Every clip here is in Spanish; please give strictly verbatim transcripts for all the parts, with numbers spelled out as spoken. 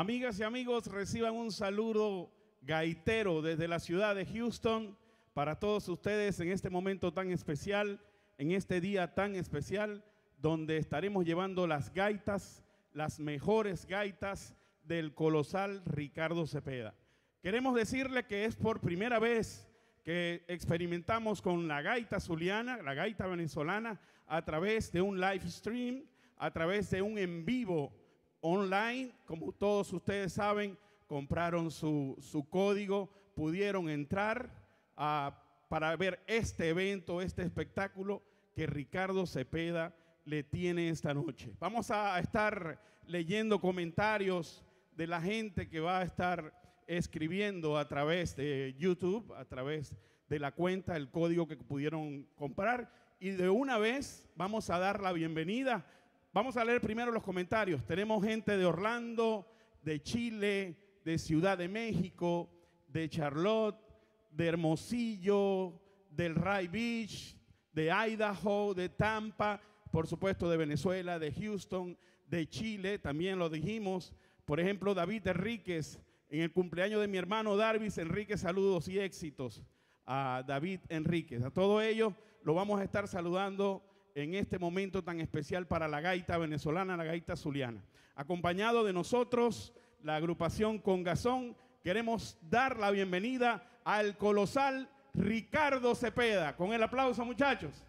Amigas y amigos, reciban un saludo gaitero desde la ciudad de Houston para todos ustedes en este momento tan especial, en este día tan especial, donde estaremos llevando las gaitas, las mejores gaitas del colosal Ricardo Cepeda. Queremos decirle que es por primera vez que experimentamos con la gaita zuliana, la gaita venezolana, a través de un live stream, a través de un en vivo online. Como todos ustedes saben, compraron su, su código, pudieron entrar a, para ver este evento, este espectáculo que Ricardo Cepeda le tiene esta noche. Vamos a estar leyendo comentarios de la gente que va a estar escribiendo a través de YouTube, a través de la cuenta, el código que pudieron comprar. Y de una vez vamos a dar la bienvenida. Vamos a leer primero los comentarios. Tenemos gente de Orlando, de Chile, de Ciudad de México, de Charlotte, de Hermosillo, del Ray Beach, de Idaho, de Tampa, por supuesto de Venezuela, de Houston, de Chile, también lo dijimos. Por ejemplo, David Enríquez, en el cumpleaños de mi hermano Darvis Enríquez, saludos y éxitos a David Enríquez. A todo ello lo vamos a estar saludando en este momento tan especial para la gaita venezolana, la gaita zuliana. Acompañado de nosotros, la agrupación Congazón, queremos dar la bienvenida al colosal Ricardo Cepeda. Con el aplauso, muchachos.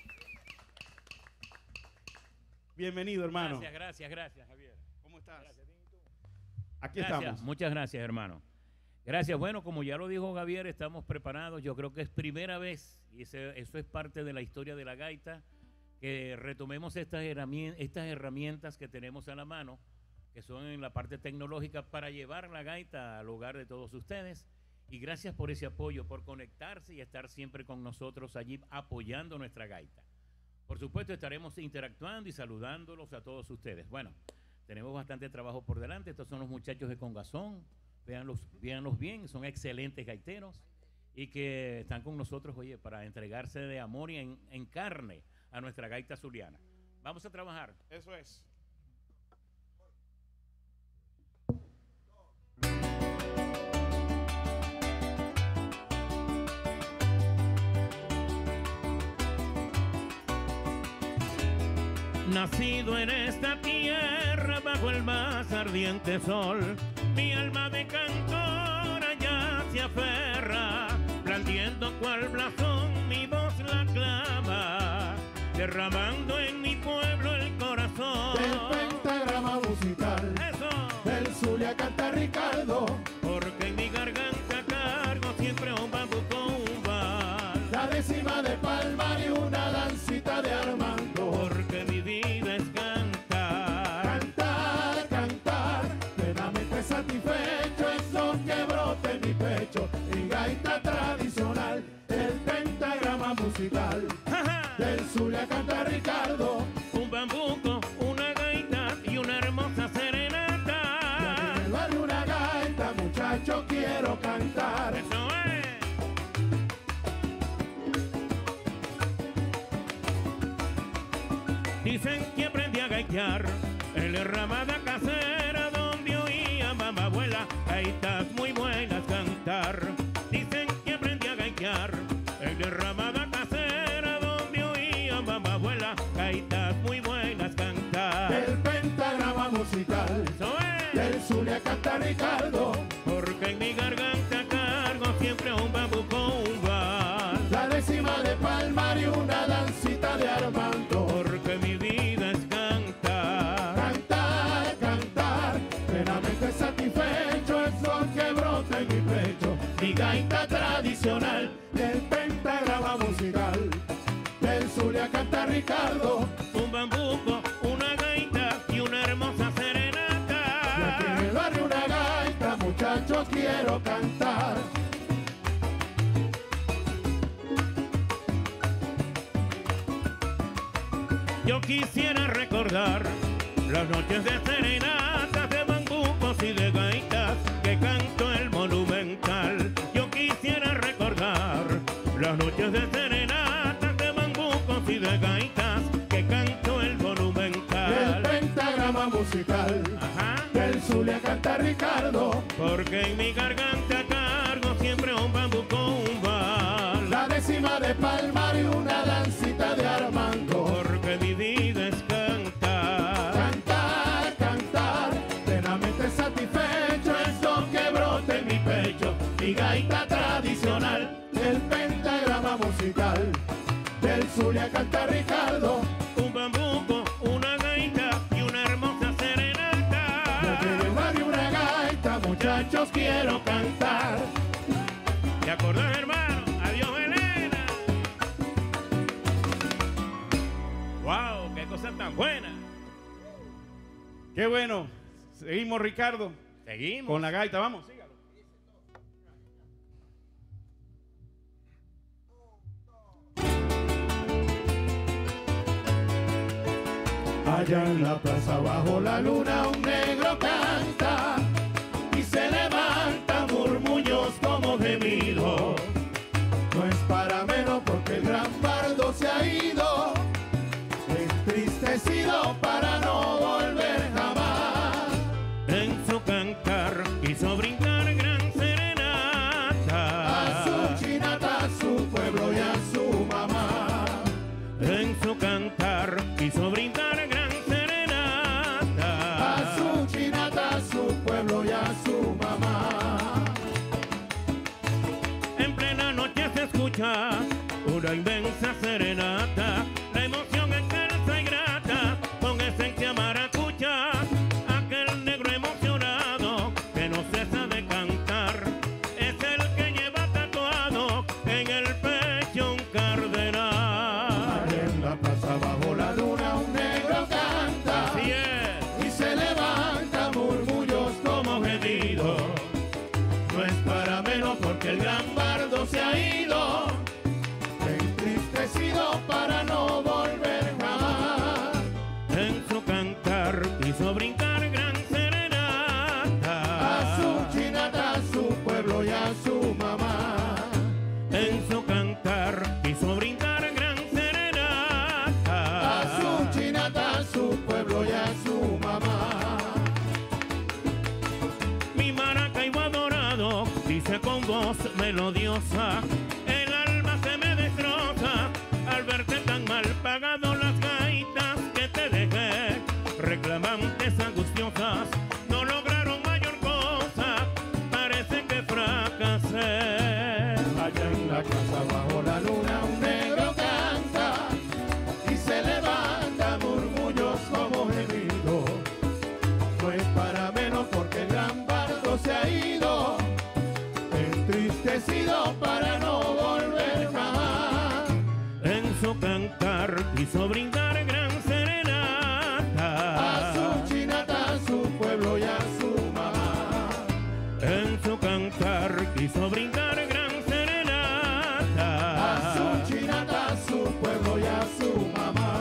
Bienvenido, hermano. Gracias, gracias, gracias, Javier. ¿Cómo estás? Gracias. Aquí Gracias, estamos. muchas gracias, hermano. Gracias. Bueno, como ya lo dijo Javier, estamos preparados. Yo creo que es primera vez, y ese, eso es parte de la historia de la gaita, que retomemos estas herramientas, estas herramientas que tenemos a la mano, que son en la parte tecnológica, para llevar la gaita al hogar de todos ustedes. Y gracias por ese apoyo, por conectarse y estar siempre con nosotros allí apoyando nuestra gaita. Por supuesto, estaremos interactuando y saludándolos a todos ustedes. Bueno, tenemos bastante trabajo por delante. Estos son los muchachos de Congazón. Véanlos, véanlos bien, son excelentes gaiteros y que están con nosotros, oye, para entregarse de amor y en, en carne a nuestra gaita zuliana. Vamos a trabajar. Eso es. Nacido en esta tierra bajo el más ardiente sol, mi alma de cantora ya se aferra, blandiendo cual blasón mi voz la clama, derramando en mi pueblo el corazón. Del pentagrama musical, eso, del Zulia canta Ricardo, porque en mi garganta cargo siempre un bambuco, un bal. la décima de Palmar y una dancita de Armando. Porque mi vida es cantar, Cantar, cantar, plenamente satisfecho es lo que brota en mi pecho. Mi gaita tradicional, el pentagrama musical, del Zulia canta Ricardo, un bambuco, una gaita y una hermosa serenata. y aquí en el barrio una gaita, muchacho, quiero cantar. Eso es. Dicen que aprendí a gaitear en la ramada casera donde oía mamá abuela gaitas muy buenas cantar. Dicen que aprendí a gaitear en la ramada casera donde oía mamá abuela gaitas muy buenas cantar. El pentagrama musical, Eso es. del Zulia canta Ricardo, Porque en mi garganta cargo siempre un bambuco, un bal. la décima de Palmar y una dancita de Armando. Porque mi vida es cantar. Cantar, cantar, plenamente satisfecho es lo que brota en mi pecho. Mi gaita tradicional, del pentagrama musical, del Zulia canta Ricardo, Un bambuco, una gaita y una hermosa serenata. y aquí en el barrio una gaita, muchachos, quiero cantar. Yo quisiera recordar las noches de serenatas, de bambucos y de gaitas que canto el Monumental. Yo quisiera recordar las noches de serenatas, de bambucos y de gaitas que canto el El Monumental. pentagrama musical, Ajá. del Zulia canta Ricardo, porque en mi garganta cargo siempre un bambuco, un bal. la décima de Palmar y una dancita de Armando. Porque mi vida es cantar. Cantar, cantar, plenamente satisfecho es lo que brota en mi pecho. Mi gaita tradicional, el pentagrama musical. Del Zulia canta Ricardo, Un bambuco, una gaita y una hermosa serenata. desde el barrio una gaita, muchachos quiero cantar. ¿Te acordás, hermano? Adiós, Elena. ¡Wow! ¡Qué cosa tan buena! Qué bueno. Seguimos, Ricardo, Seguimos. con la gaita. Vamos, sígalo. Allá en la plaza bajo la luna un negro canta y se levanta murmullos como gemidos. No es para menos porque el gran bardo se ha ido, entristecido para no volver jamás. En su cantar quiso brindar gran serenata. A su chinata, a su pueblo y a su mamá. En su cantar quiso brindar gran serenata. A su chinata, a su pueblo y a su mamá. En plena noche se escucha una inmensa serenata. La emoción es calza y grata, con esencia maracucha. Aquel negro emocionado que no cesa de cantar es el que lleva tatuado en el pecho un cardenal. Allá en la plaza bajo la luna un negro canta Así es. y se levanta murmullos como gemidos. No es para menos porque el gran bardo se ha ido, entristecido para no volver jamás. En su cantar quiso brincar gran serenata. A su chinata, a su pueblo y a su mamá. En su cantar quiso brindar gran serenata. A su chinata, a su pueblo y a su mamá. Mi maracaibo adorado dice con voz melodiosa, el alma se me destroza al verte tan mal pagado. Las gaitas que te dejé, reclamantes angustiosas, no lograron mayor cosa, parece que fracasé. Allá en la casa bajo la luna un negro canta y se levanta murmullos como gemidos. No es para menos porque el gran bardo se ha ido, entristecido para no volver jamás. En su cantar quiso brindar gran serenata. A su chinata, a su pueblo y a su mamá. En su cantar quiso brindar gran serenata. A su chinata, a su pueblo y a su mamá.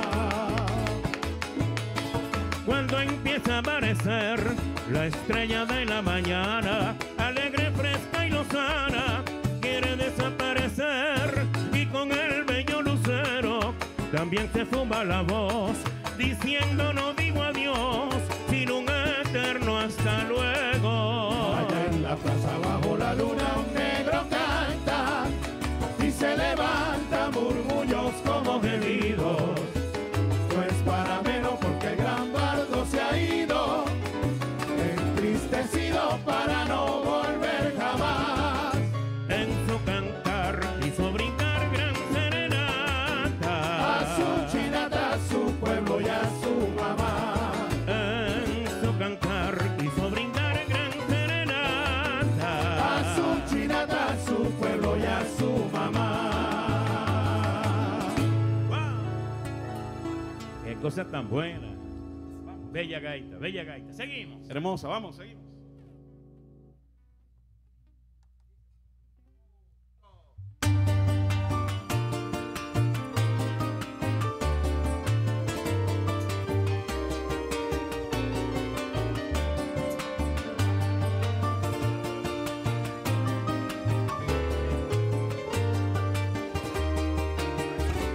Cuando empieza a aparecer la estrella de la mañana, alegre, fresca y lozana, quiere desaparecer y con el bello lucero también se fuma la voz, diciendo no digo adiós, sino un eterno hasta luego. Allá en la plaza bajo la luna un negro canta y se levanta murmullos como gemidos. No es para menos porque el gran bardo se ha ido, entristecido para no volver jamás. En su cantar quiso brindar gran serenata. A su chinata, a su pueblo y a su mamá. En su cantar quiso brindar gran serenata. A su chinata, a su pueblo y a su mamá. ¡Wow! ¡Qué cosa tan buena! Bella gaita, bella gaita. Seguimos. Hermosa, vamos, seguimos.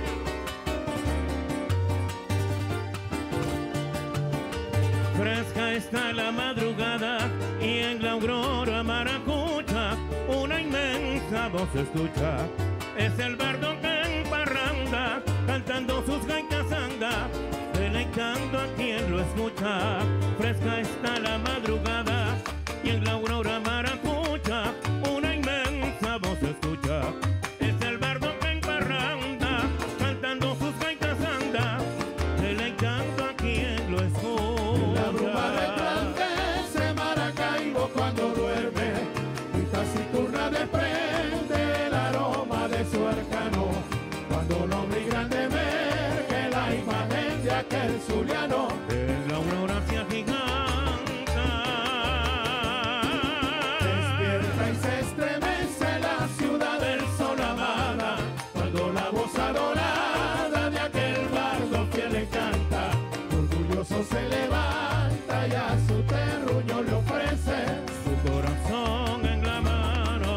Fresca está la madrugada y en la aurora maracucha una inmensa voz se escucha. Es el bardo que en parranda, cantando sus gaitas anda, deleitando a quien lo escucha. Fresca está la madrugada y en la aurora maracucha una inmensa voz se escucha. Es el bardo que en parranda, cantando sus gaitas anda, deleitando a quien lo escucha. La bruma resplandece Maracaibo cuando duerme, y taciturna desprende el aroma de su arcano, cuando lo migran de ver que la imagen de aquel zuliano en la aurora se agiganta. despierta y se estremece la ciudad del sol amada, cuando la voz adorada de aquel bardo fiel le canta. Orgulloso se levanta y a su terruño le ofrece Su corazón en la mano,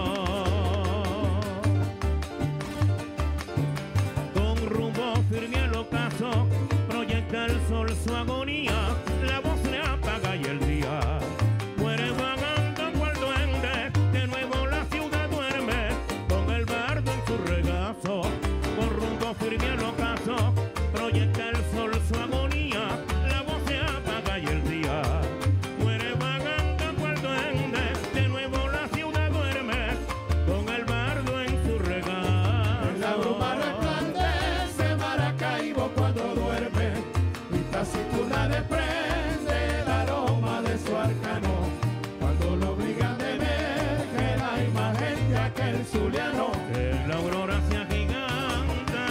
con rumbo firme al ocaso, proyecta el sol su agonía, la voz le apaga y el día muere vagando cual duende, de nuevo la ciudad duerme, con el bardo en su regazo, con rumbo firme al ocaso, proyecta el sol su agonía, la voz se apaga y el día muere vagando cual duende, de nuevo la ciudad duerme, con el bardo en su regazo. en la bruma resplandece Maracaibo cuando duerme, y taciturna desprende el aroma de su arcano, cuando lo obligan de ver que la imagen de aquel zuliano En la aurora se agiganta.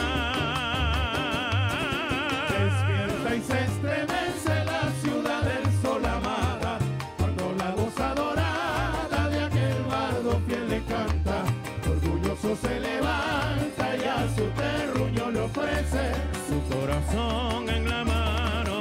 despierta y se estremece la ciudad del sol amada, cuando la voz adorada de aquel bardo fiel le canta. Orgulloso se levanta y a su terruño le ofrece Su corazón en la mano.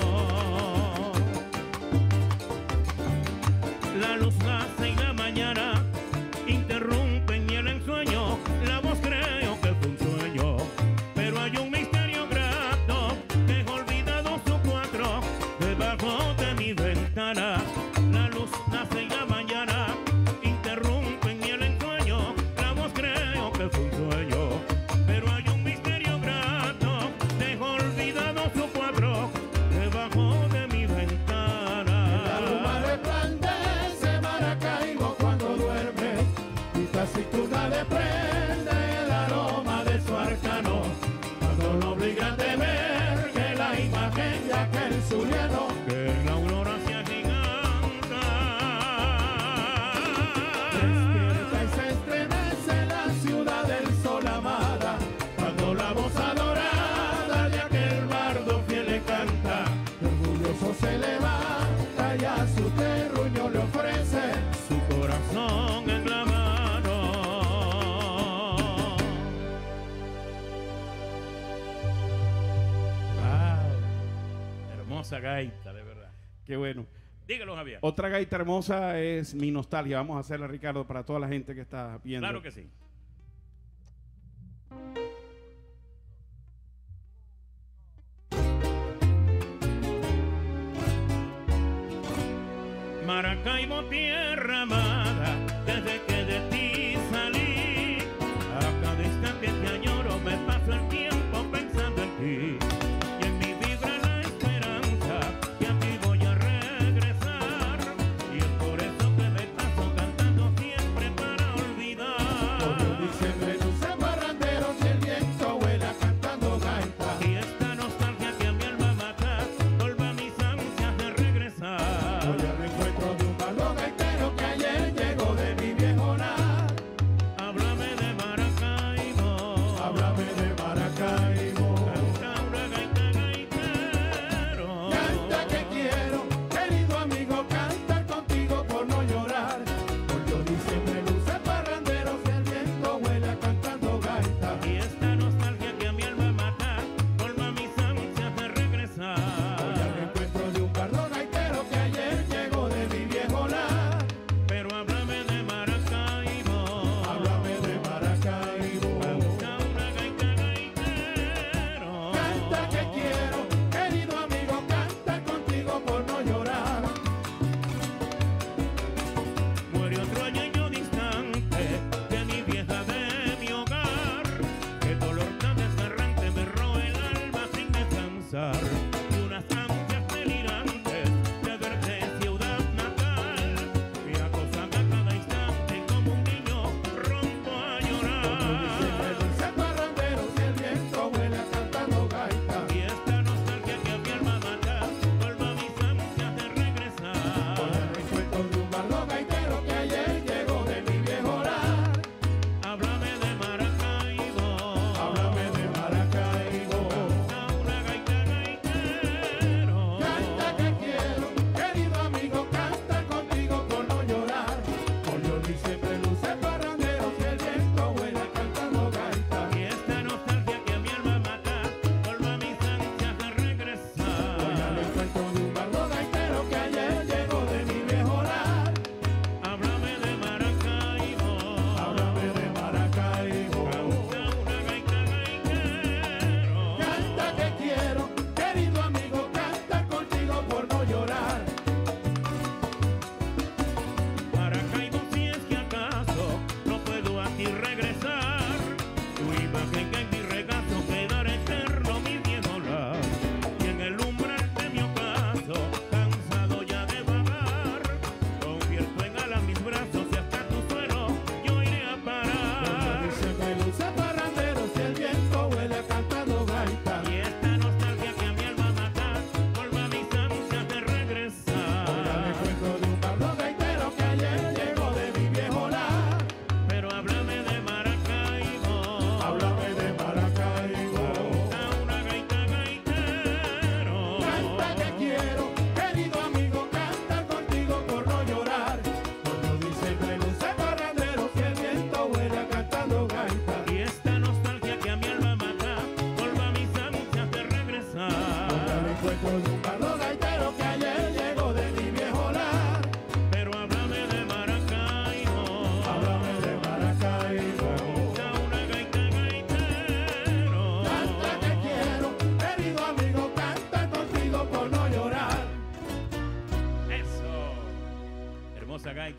La luz nace y la mañana interrumpe en el ensueño. La voz creo que fue un sueño, pero hay un misterio grato. Dejo olvidado su cuatro debajo de mi ventana. La luz nace y la mañana interrumpe en el ensueño. La voz creo que fue un sueño, pero hay un misterio grato. Dejo olvidado su cuadro debajo de mi ventana. la bruma resplandece Maracaibo cuando duerme, y taciturna desprende el aroma de su arcano, cuando lo obligan de ver que la imagen de aquel zuliano Que en la aurora se agiganta. despierta y se estremece la ciudad del sol amada, cuando la voz adorada de aquel bardo fiel le canta. Orgulloso se levanta y a su terruño le ofrece Su corazón en la mano. Wow. Hermosa gaita, de verdad. Qué bueno. Dígalo, Javier. Otra gaita hermosa es Mi Nostalgia. Vamos a hacerla, Ricardo, para toda la gente que está viendo. Claro que sí. Maracaibo, tierra amada, desde que de ti salí, a cada instante te añoro, me paso el tiempo pensando en ti, y en mi vibra la esperanza, que a ti voy a regresar, y es por eso que me paso cantando siempre para olvidar. Por diciembre luce parranderos y el viento vuela cantando gaita. Y esta nostalgia que a mi alma mata, vuelve a mis ansias de regresar. Voy al encuentro de un bardo gaitero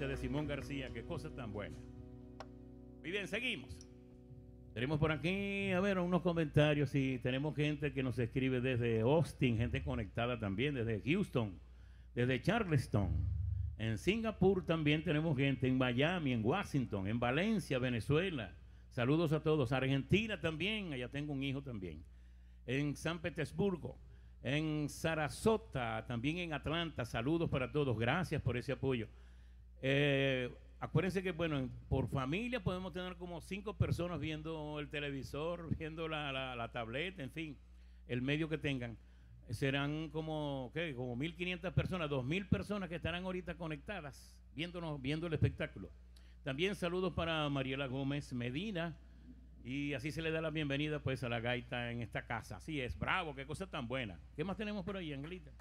de Simón García. Qué cosa tan buena. Muy bien, seguimos. Tenemos por aquí, a ver, unos comentarios. Sí, tenemos gente que nos escribe desde Austin, gente conectada también, desde Houston, desde Charleston. En Singapur también tenemos gente, en Miami, en Washington, en Valencia, Venezuela. Saludos a todos. Argentina también, allá tengo un hijo también. En San Petersburgo, en Sarasota, también en Atlanta. Saludos para todos. Gracias por ese apoyo. Eh, acuérdense que, bueno, por familia podemos tener como cinco personas viendo el televisor, viendo la, la, la tableta, en fin, el medio que tengan. Serán como, ¿qué? Como mil quinientas personas, dos mil personas que estarán ahorita conectadas, viéndonos, viendo el espectáculo. También saludos para Mariela Gómez Medina, y así se le da la bienvenida pues a la gaita en esta casa. Así es, bravo, qué cosa tan buena. ¿Qué más tenemos por ahí, Angelita?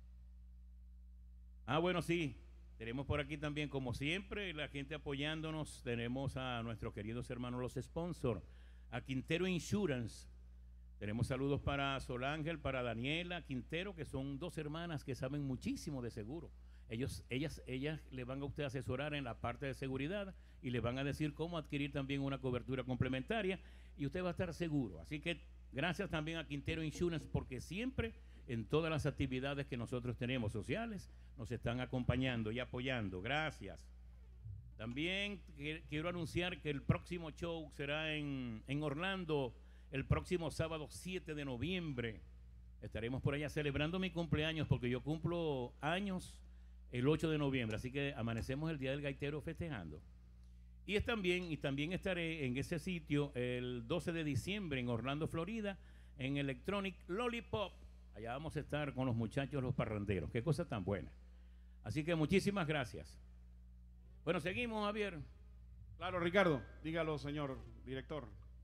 Ah, bueno, sí, tenemos por aquí también, como siempre, la gente apoyándonos. Tenemos a nuestros queridos hermanos los sponsors, a Quintero Insurance. Tenemos saludos para Solángel, para Daniela Quintero, que son dos hermanas que saben muchísimo de seguro. Ellos, ellas, ellas le van a usted asesorar en la parte de seguridad y le van a decir cómo adquirir también una cobertura complementaria y usted va a estar seguro. Así que gracias también a Quintero Insurance, porque siempre en todas las actividades que nosotros tenemos sociales nos están acompañando y apoyando. Gracias. También quiero anunciar que el próximo show será en, en Orlando, el próximo sábado siete de noviembre. Estaremos por allá celebrando mi cumpleaños, porque yo cumplo años el ocho de noviembre, así que amanecemos el Día del Gaitero festejando. Y, es también, y también estaré en ese sitio el doce de diciembre en Orlando, Florida, en Electronic Lollipop. Allá vamos a estar con los muchachos, los parranderos. Qué cosa tan buena. Así que muchísimas gracias. Bueno, seguimos, Javier. Claro, Ricardo, dígalo, señor director.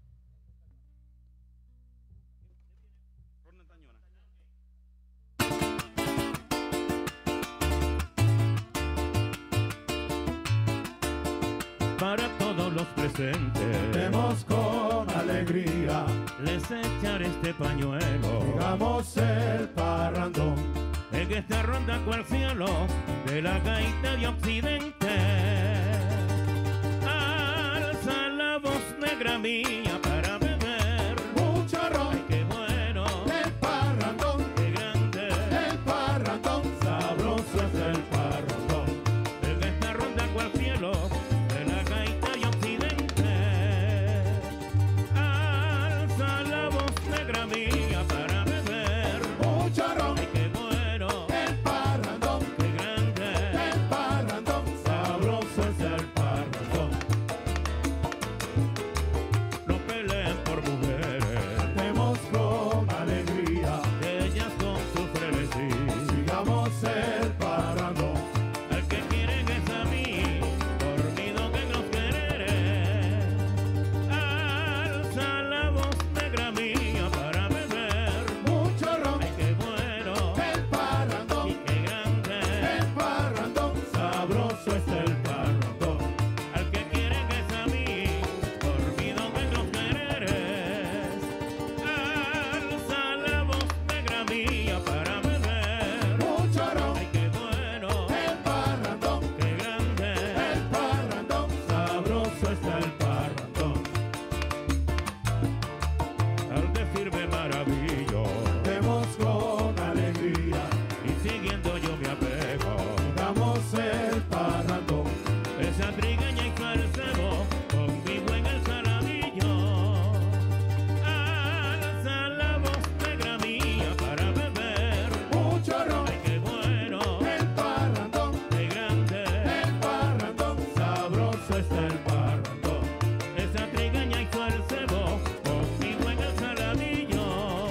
Para todos los presentes, Demos con alegría, les echaré este pañuelo. digamos el parrandón. En esta ronda cual cielo de la gaita de Occidente. Alza la voz negra mía para beber. Mucho ron, Ay, qué bueno, el parrandón, qué grande. el parrandón, sabroso es el parrandón. En esta ronda cual cielo de la gaita de Occidente. Alza la voz negra mía para beber. Mucho ron, Ay, qué bueno, el parrandón, qué grande. el parrandón, sabroso es el parrandón. No peleen por mujeres, Demos con alegría, ellas con su frenesí. sigamos el parrandón. Al que quieren es a mí, dormido que nos querer. Alza la voz negra mía para beber. Mucho ron, Ay, qué bueno, el parrandón, y qué grande. el parrandón, sabroso es el parrandón. Al que quieren es a mí, dormido que nos querer. Alza la voz negra mía para beber. Mucho ron, Ay, qué bueno, el parrandón, qué grande. el parrandón, sabroso es el parrandón. Al decirme maravillo Demos con alegría, y siguiendo yo me apego, damos el parrandón. esa trigueña y falsebo conmigo en el saladillo. Alza la voz negra mía para beber. Mucho ron, Ay, qué bueno, el parrandón, qué grande. el parrandón, sabroso es el parrandón. Esa trigueña y falsebo conmigo en el saladillo.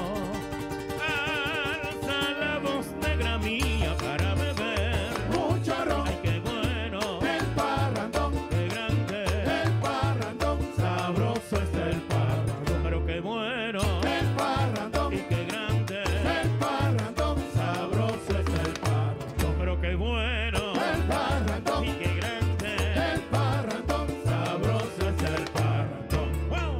Alza la voz negra mía para beber. Mucho ron, Ay, qué bueno, el parrandón, qué grande. el parrandón, sabroso es el parrandón. Pero qué bueno, El parrandón, y qué grande. el parrandón, sabroso es el parrandón. Pero qué bueno, El parrandón, y qué grande. el parrandón, sabroso es el parrandón. ¡Wow!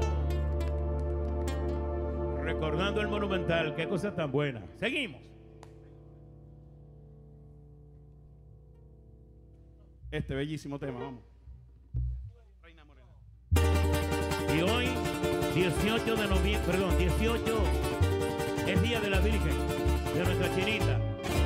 Recordando el Monumental, qué cosa tan buena. Seguimos. este bellísimo tema. Vamos. Reina Morena. Y hoy, dieciocho de noviembre, perdón, dieciocho es Día de la Virgen, de nuestra Chinita.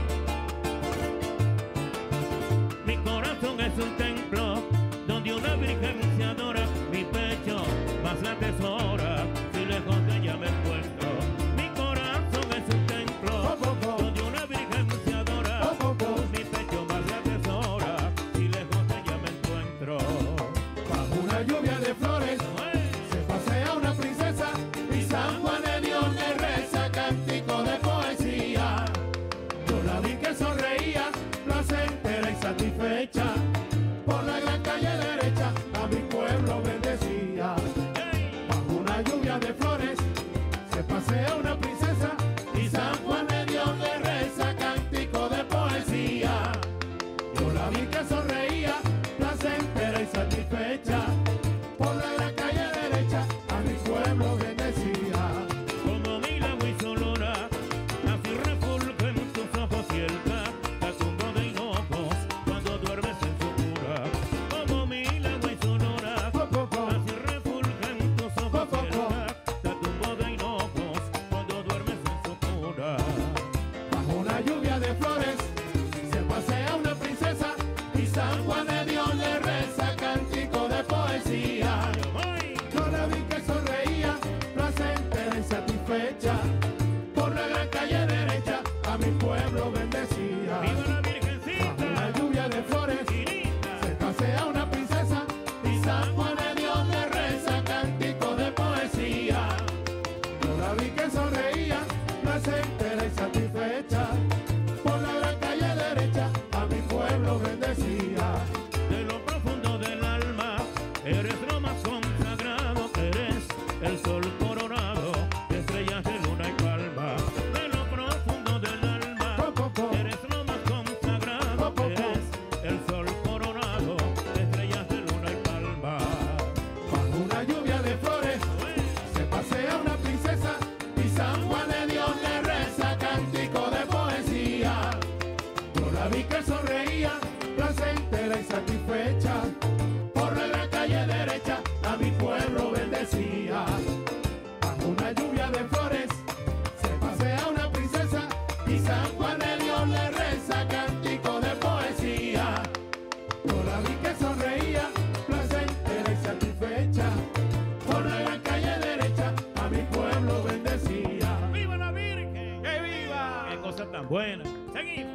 Mi corazón es un templo donde una virgen se adora, mi pecho más la tesora, si lejos de ella me encuentro. Mi corazón es un templo donde una virgen se adora, mi pecho más la tesora, si lejos de ella me encuentro. Bajo una lluvia de flores se pasea una princesa y San Juan de Dios le reza cántico de poesía. Yo la vi que sonreía, placentera y satisfecha, por la gran calle derecha a mi pueblo bendecía. Bajo una lluvia de flores se pasea una princesa y San Juan de Dios le reza cántico de poesía. Yo la vi que sonreía, placentera y satisfecha, por la gran calle derecha a mi pueblo bendecía. Como mil agua y sonora, así refulgen tus ojos y el catatumbo de hinojos cuando duermes en su cura. Como mil agua y sonora, así refulgen tus ojos y el catatumbo de hinojos cuando duermes en su cura. Bajo una lluvia de flores se pasea una princesa y San Juan de Dios le reza cántico de poesía. Yo la vi que sonreía, placentera y satisfecha, por la gran calle derecha a mi pueblo bendecía. ¡Viva la Bajo Virgencita! una lluvia de flores Chinita. se pasea una princesa y San Juan de Dios le reza cántico de poesía. Yo la vi que sonreía, placentera y satisfecha, por la gran calle derecha a mi pueblo bendecía. De lo profundo del alma, eres lo más consagrado, eres el sol coronado, de estrellas de luna y palma. De lo profundo del alma, eres lo más consagrado, eres el sol coronado, de estrellas de luna y palma. Bajo una lluvia de flores se pasea una princesa y San Juan de Dios le reza cántico de poesía. Yo la vi que sonreía, placentera y satisfecha, por la gran calle derecha a mi pueblo bendecía. Bajo una lluvia de flores se pasea una princesa y San Juan de Dios le reza cántico de poesía. Yo la vi que sonreía, placentera y satisfecha, por la gran calle derecha a mi pueblo bendecía. ¡Viva la Virgen! ¡Que viva! ¡Qué cosa tan buena! ¡Seguimos!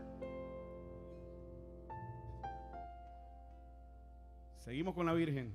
Seguimos con la Virgen.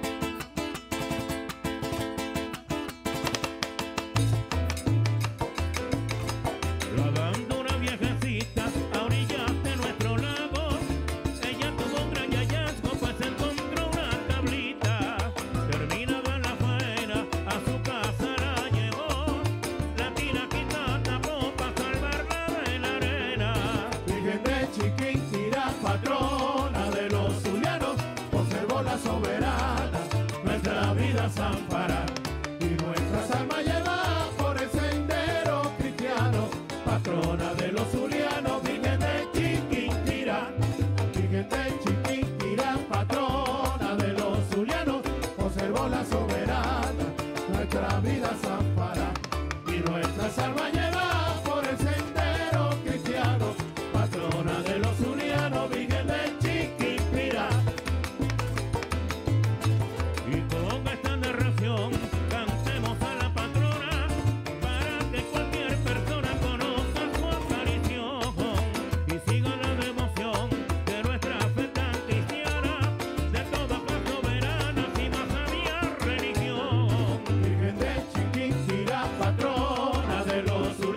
Lavando una viejecita a orillas de nuestro lago, ella tuvo un gran hallazgo, pues encontró una tablita. Terminada la faena, a su casa la llevó, la tinaquita tapó para salvarla de la arena. Virgen de Chiquinquirá, patrona de los zulianos, conservó la soberana, nuestra vida zampara, y nuestras almas lleva por el sendero cristiano. Patrona de los zulianos, Virgen de Chiquinquirá, Virgen de Chiquinquirá, patrona de los zulianos, conservó la soberana, nuestra vida zampara, y nuestras almas lleva por el sendero cristiano. Patrona de los zulianos, Virgen de Chiquinquirá. Y con esta narración cantemos a la patrona para que cualquier persona conozca su aparición y siga la devoción de nuestra fe tan cristiana, de todas las soberanas y más sabia religión. Virgen de Chiquinquirá, patrona de los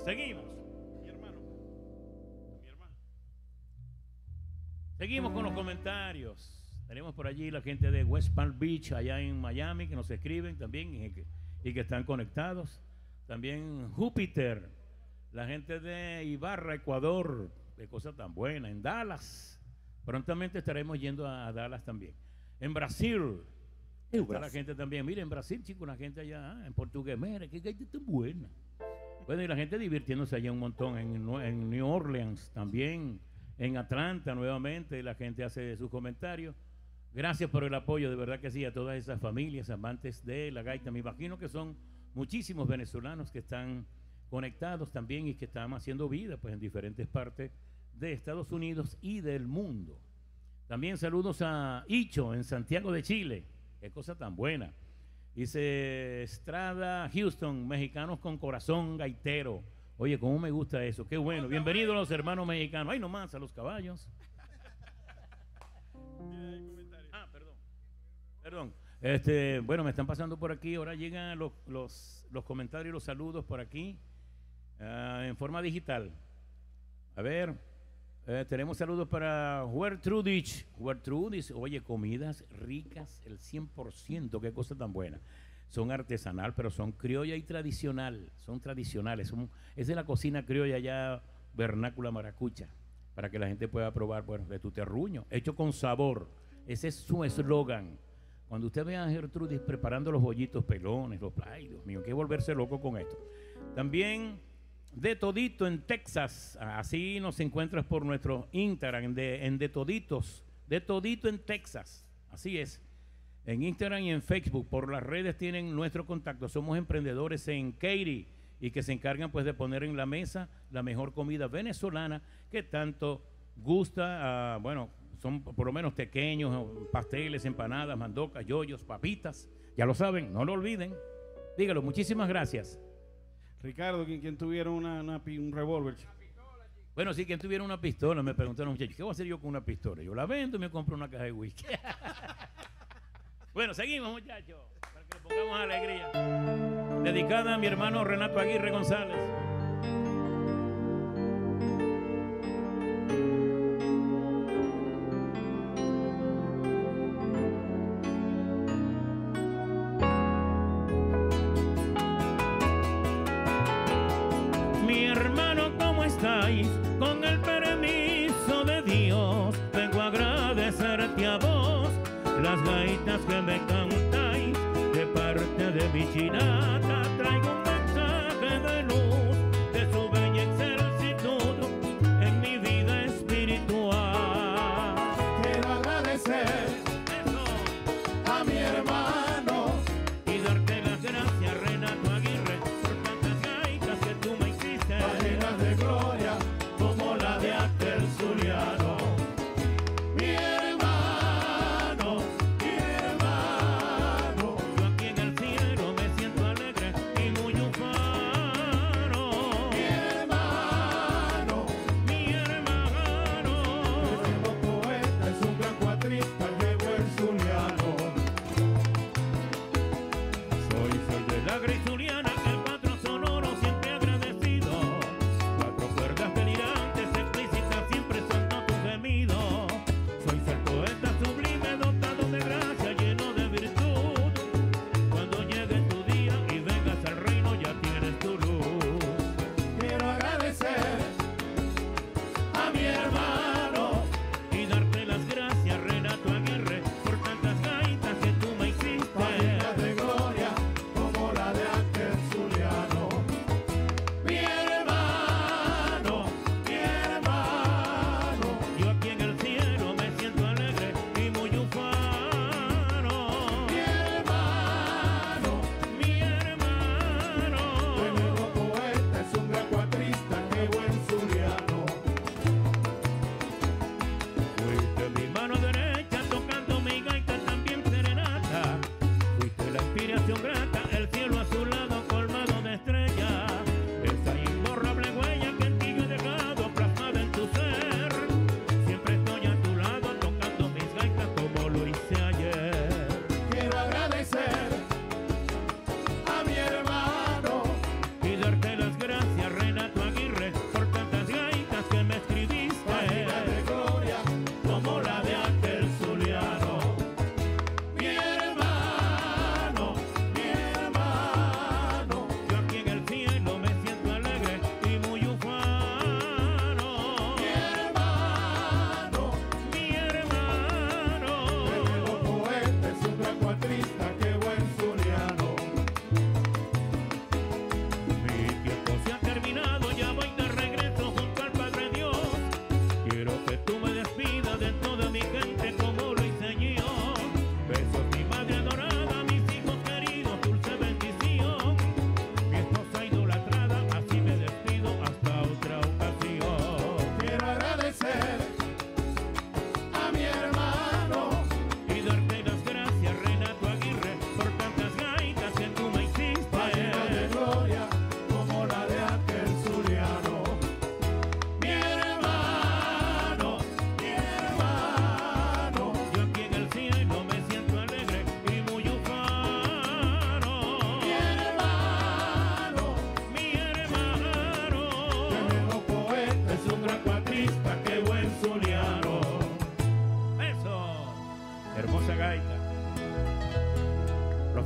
Seguimos. Mi hermano. Mi hermano. Seguimos con los comentarios. Tenemos por allí la gente de West Palm Beach, allá en Miami, que nos escriben también y que, y que están conectados. También Júpiter, la gente de Ibarra, Ecuador, qué cosa tan buena. En Dallas, prontamente estaremos yendo a, a Dallas también. En Brasil, está la gente también. Mira, en Brasil, chicos, la gente allá, ah, en portugués, mira, qué gaita tan buena. Bueno, y la gente divirtiéndose allá un montón. En, en New Orleans también, en Atlanta nuevamente, la gente hace sus comentarios. Gracias por el apoyo, de verdad que sí, a todas esas familias amantes de la gaita. Me imagino que son muchísimos venezolanos que están conectados también y que están haciendo vida pues en diferentes partes de Estados Unidos y del mundo. También saludos a Icho en Santiago de Chile. Qué cosa tan buena. Dice Estrada Houston, mexicanos con corazón gaitero. Oye, cómo me gusta eso. Qué bueno. Bienvenidos los hermanos mexicanos. Ay, nomás a los caballos. Ah, perdón. Perdón. Este, bueno, me están pasando por aquí. Ahora llegan los, los, los comentarios y los saludos por aquí uh, en forma digital. A ver, eh, tenemos saludos para Huertrudich. Huertrudich, oye, comidas ricas, el cien por ciento, qué cosa tan buena. Son artesanal, pero son criolla y tradicional. Son tradicionales. Son, es de la cocina criolla ya vernácula maracucha, para que la gente pueda probar, bueno, de tu terruño, hecho con sabor. Ese es su eslogan. Cuando usted ve a Gertrudis preparando los bollitos pelones, los, ay, Dios mío, hay que volverse loco con esto. También De Todito en Texas, así nos encuentras por nuestro Instagram, de, en De Toditos, De Todito en Texas, así es. En Instagram y en Facebook, por las redes tienen nuestro contacto. Somos emprendedores en Katy y que se encargan pues de poner en la mesa la mejor comida venezolana que tanto gusta, uh, bueno, son por lo menos pequeños, pasteles, empanadas, mandocas, yoyos, papitas. Ya lo saben, no lo olviden. Dígalo, muchísimas gracias. Ricardo, quien, quien tuviera una, una, un revólver. Bueno, sí, quien tuviera una pistola. Me preguntaron, muchachos, ¿qué voy a hacer yo con una pistola? Yo la vendo y me compro una caja de whisky. Bueno, seguimos, muchachos, para que le pongamos alegría. Dedicada a mi hermano Renato Aguirre González. Con el permiso de Dios, vengo a agradecerte a vos las gaitas que me cantáis. De parte de mi chinata traigo un mensaje de luz de su bella excelsitud en mi vida espiritual. Quiero agradecer Eso. a mi hermano Y darte las gracias, Renato Aguirre, por tantas gaitas que tú me hiciste. llenas de gloria como la de aquel zuliano. Mi hermano, mi hermano, Yo aquí en el cielo me siento alegre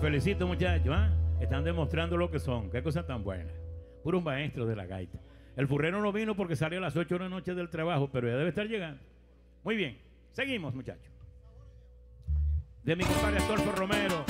felicito, muchachos. ¿Ah? Están demostrando lo que son. Qué cosa tan buena. Puros maestros de la gaita. El furrero no vino porque salió a las ocho de la noche del trabajo, pero ya debe estar llegando. Muy bien. Seguimos, muchachos. De mi compadre Astolfo Romero.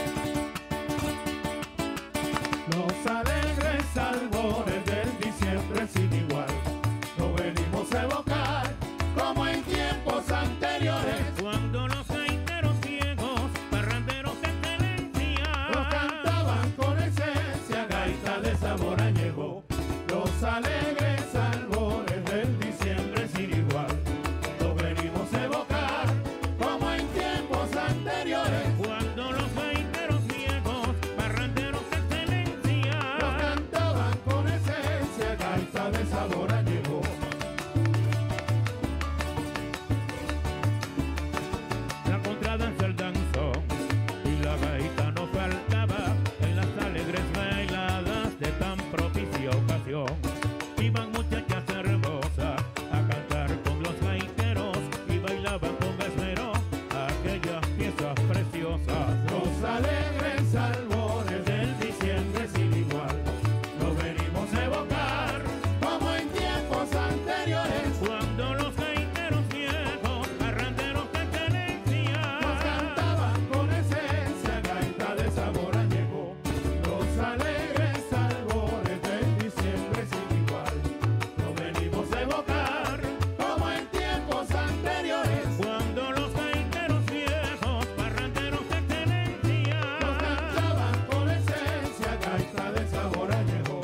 Los alegres albores del diciembre sin igual, lo venimos a evocar como en tiempos anteriores. Cuando los gaiteros ciegos, parranderos de excelencia, Los cantaban con esencia, gaita de sabor añejo. Los alegres albores del diciembre sin igual, lo venimos a evocar como en tiempos anteriores. cuando los gaiteros ciegos, parranderos de excelencia, Los cantaban con esencia, gaita de sabor añejo. la contradanza el danzón y la gaita no faltaba en las alegres bailadas de tan propicia ocasión. Iban muchachas hermosas a cantar con los gaiteros y bailaban con esmero aquellas piezas preciosas. Los alegres albores del diciembre sin igual, lo venimos a evocar como en tiempos anteriores. Cuando los gaiteros viejos, parranderos de excelencia, Los cantaban con esencia, gaita de sabor añejo. Los alegres albores del diciembre sin igual, lo venimos a evocar como en tiempos anteriores. cuando los gaiteros viejos, parranderos de excelencia, Los cantaban con esencia, gaita de sabor añejo.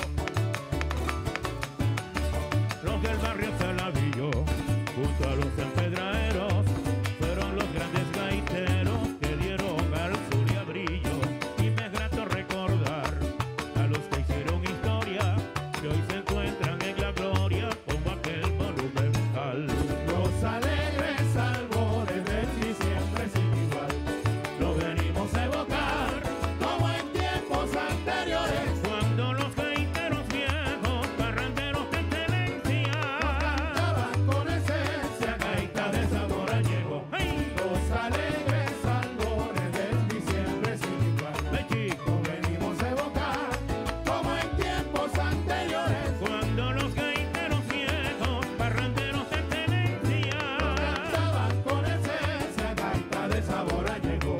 los del barrio Salavillo, junto a los empedraeros, fueron los grandes gaiteros que dieron al Zulia brillo. Y me es grato recordar a los que hicieron historia, que hoy se encuentran en la gloria como aquel monumental. Los alegres albores del diciembre sin igual, lo venimos a evocar como en tiempos anteriores. Cuando los gaiteros viejos, parranderos de excelencia, Cantaban con esencia, gaita de sabor añejo. ¡ay! Los alegres albores del diciembre sin igual, ¡Ay, chico! lo venimos a evocar como en tiempos anteriores. Cuando los gaiteros viejos, parranderos de excelencia, Cantaban con esencia, gaita de sabor añejo.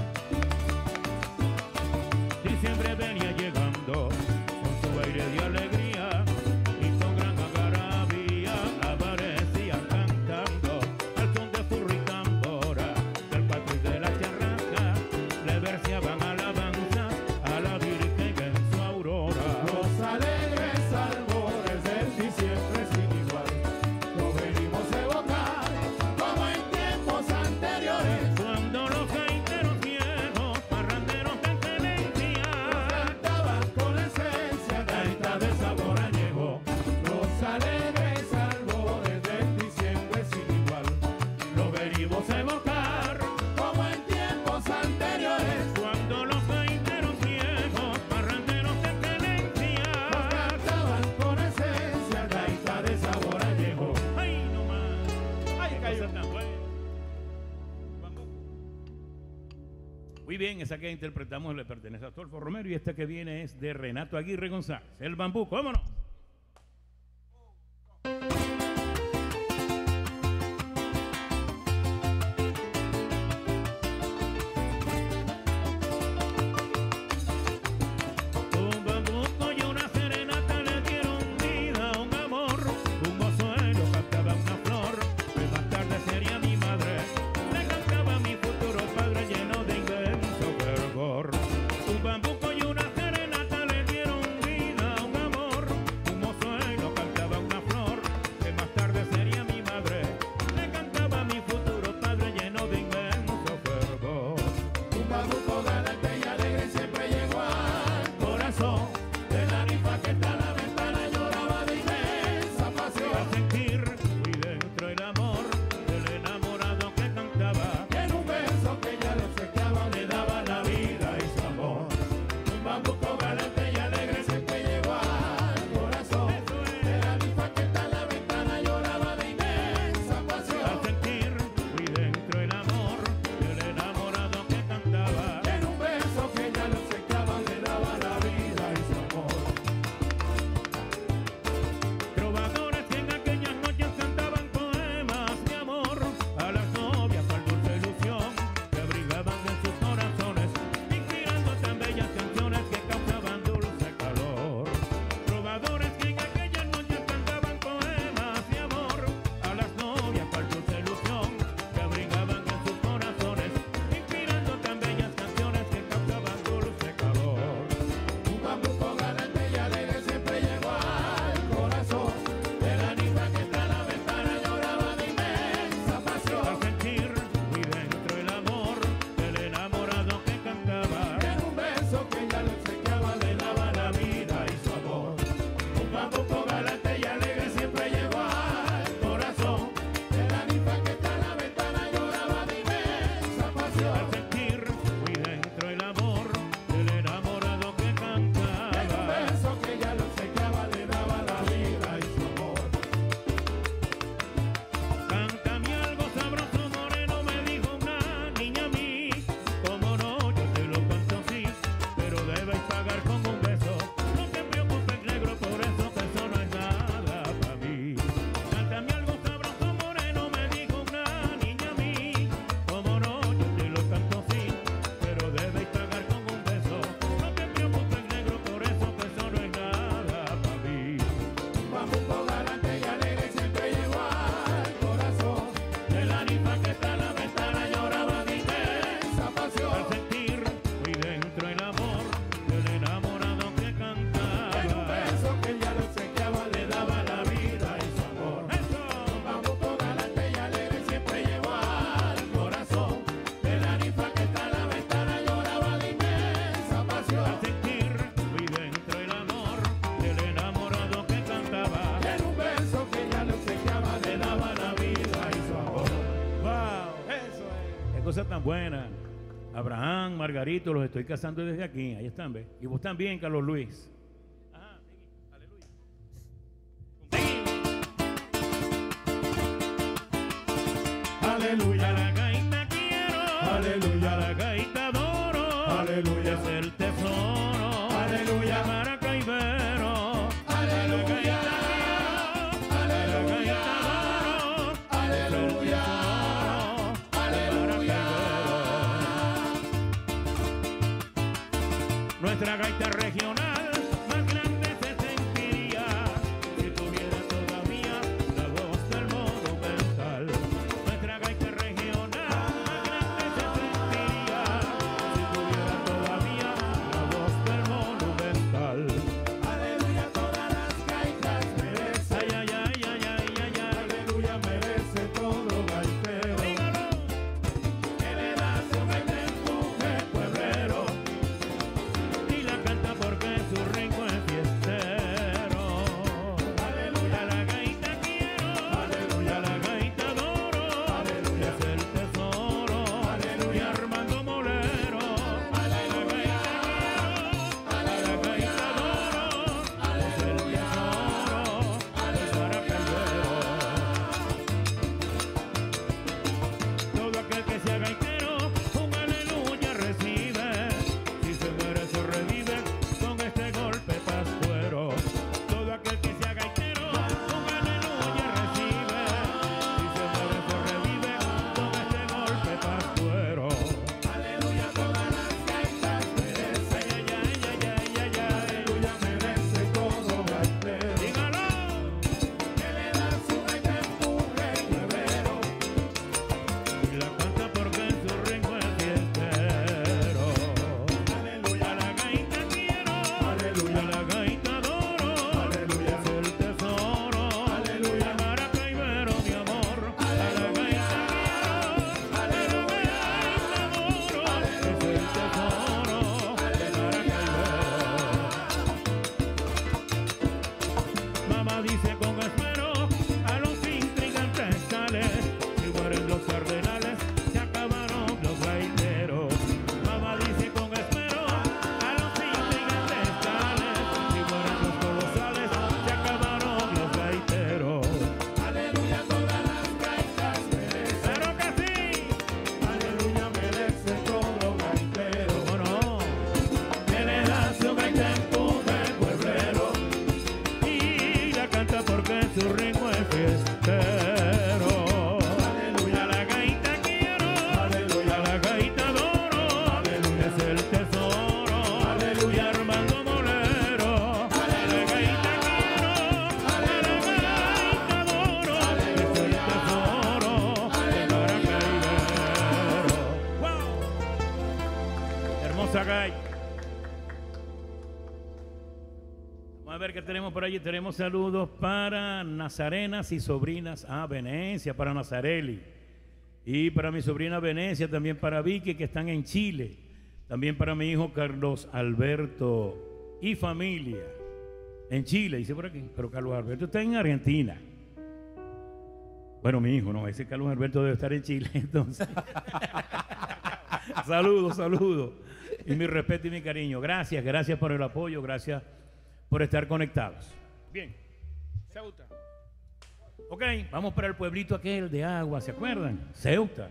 diciembre venía llegando con su aire de alegría y con gran algarabía aparecían cantando al son de furro y tambora, del patio y de la charraca, le verseaban alabanzas a la Virgen en su aurora. Los alegres albores del diciembre sin igual, lo venimos a evocar como en tiempos anteriores. Cuando los gaiteros viejos, parranderos de excelencia, Cantaban con esencia, gaita de sabor añejo. Los alegres albores del diciembre sin igual, lo venimos a evocar como en tiempos anteriores. cuando los gaiteros viejos, parranderos de excelencia, Cantaban con esencia, gaita de sabor añejo. ¡ay, no más! Ay, cayó. Cosa tan buena. Muy bien, esa que interpretamos le pertenece a Astolfo Romero y esta que viene es de Renato Aguirre González. El bambú, ¿cómo no? Un bambuco y una serenata le dieron vida a un amor. Un mozuelo cantaba una flor, que más tarde sería mi madre. Le cantaba a mi futuro padre lleno de inmenso fervor. Un bambuco y una serenata le dieron vida a un amor. buenas. Abraham, Margarito, los estoy casando desde aquí. Ahí están, ¿ves? Y vos también, Carlos Luis. Ajá, aleluya. Aleluya. A la gaita quiero. Aleluya. A la gaita adoro. Aleluya. Es el tesoro. Aleluya. De Maracaibero. Aleluya. Aleluya. Aleluya. Aleluya. Nuestra gaita regional más grande se sentiría si tuviera todavía la voz del monumental. Nuestra gaita regional más grande se sentiría si tuviera todavía la voz del monumental. Aleluya, todas las gaitas merecen. Ay, ay, ay, ay, ay, ay, ay. Aleluya, merece todo gaitero. Dígalo. Que le da su gaita empuje pueblero. Y la canta porque su ritmo es fiestero. Aleluya. A la gaita quiero. Aleluya. A la gaita adoro. Aleluya. Es el tesoro. Aleluya. Y Armando Molero. A la gaita quiero. A la gaita adoro. Es el tesoro. De Maracaibero. Todo aquel que sea gaitero, un aleluya recibe. Si se muere se revive con este golpe pascuero. Todo aquel que sea gaitero, un aleluya recibe. Si se muere se revive con este golpe pascuero. Aleluya, todas las gaitas merecen. Ay, ay, ay, ay, ay, ay, ay. Aleluya, merece todo gaitero. Dígalo. Que le da su gaita empuje pueblero. Y la canta porque en su ritmo es fiestero. Aleluya. A la gaita quiero. Aleluya. A la gaita adoro. Aleluya. Es el tesoro. Aleluya. De Maracaibero, mi amor. A la gaita quiero. A la gaita adoro. Es el tesoro. De Maracaibero. Mamá dice con esmero a los intrigantes tales, si mueren los cardenales, se acabaron los gaiteros. Mamá dice con esmero a los intrigantes tales, si mueren los colosales, se acabaron los gaiteros. Aleluya, todas las gaitas merecen. Pero que sí, Aleluya, merece todo gaitero. ¿cómo no? Que le da su gaita empuje pueblero. Y la canta porque su ritmo es fiestero. Aleluya. A la gaita quiero. Aleluya. A la gaita adoro. Aleluya. Es el tesoro. Aleluya. Y Armando Molero. A la gaita quiero. A la gaita adoro. Es el tesoro. De Maracaibero. ¡Wow! Hermosa gaita. Vamos a ver qué tenemos por allí. Tenemos saludos para nazarenas y sobrinas. Ah, Venecia, para Nazareli. Y para mi sobrina Venecia, también para Vicky, que están en Chile. También para mi hijo Carlos Alberto y familia. En Chile, dice por aquí. Pero Carlos Alberto está en Argentina. Bueno, mi hijo, no, ese Carlos Alberto debe estar en Chile, entonces. Saludos, saludos. Y mi respeto y mi cariño. Gracias, gracias por el apoyo, gracias por estar conectados. Bien. Ceuta. Ok, vamos para el pueblito aquel de agua, ¿se acuerdan? Ceuta.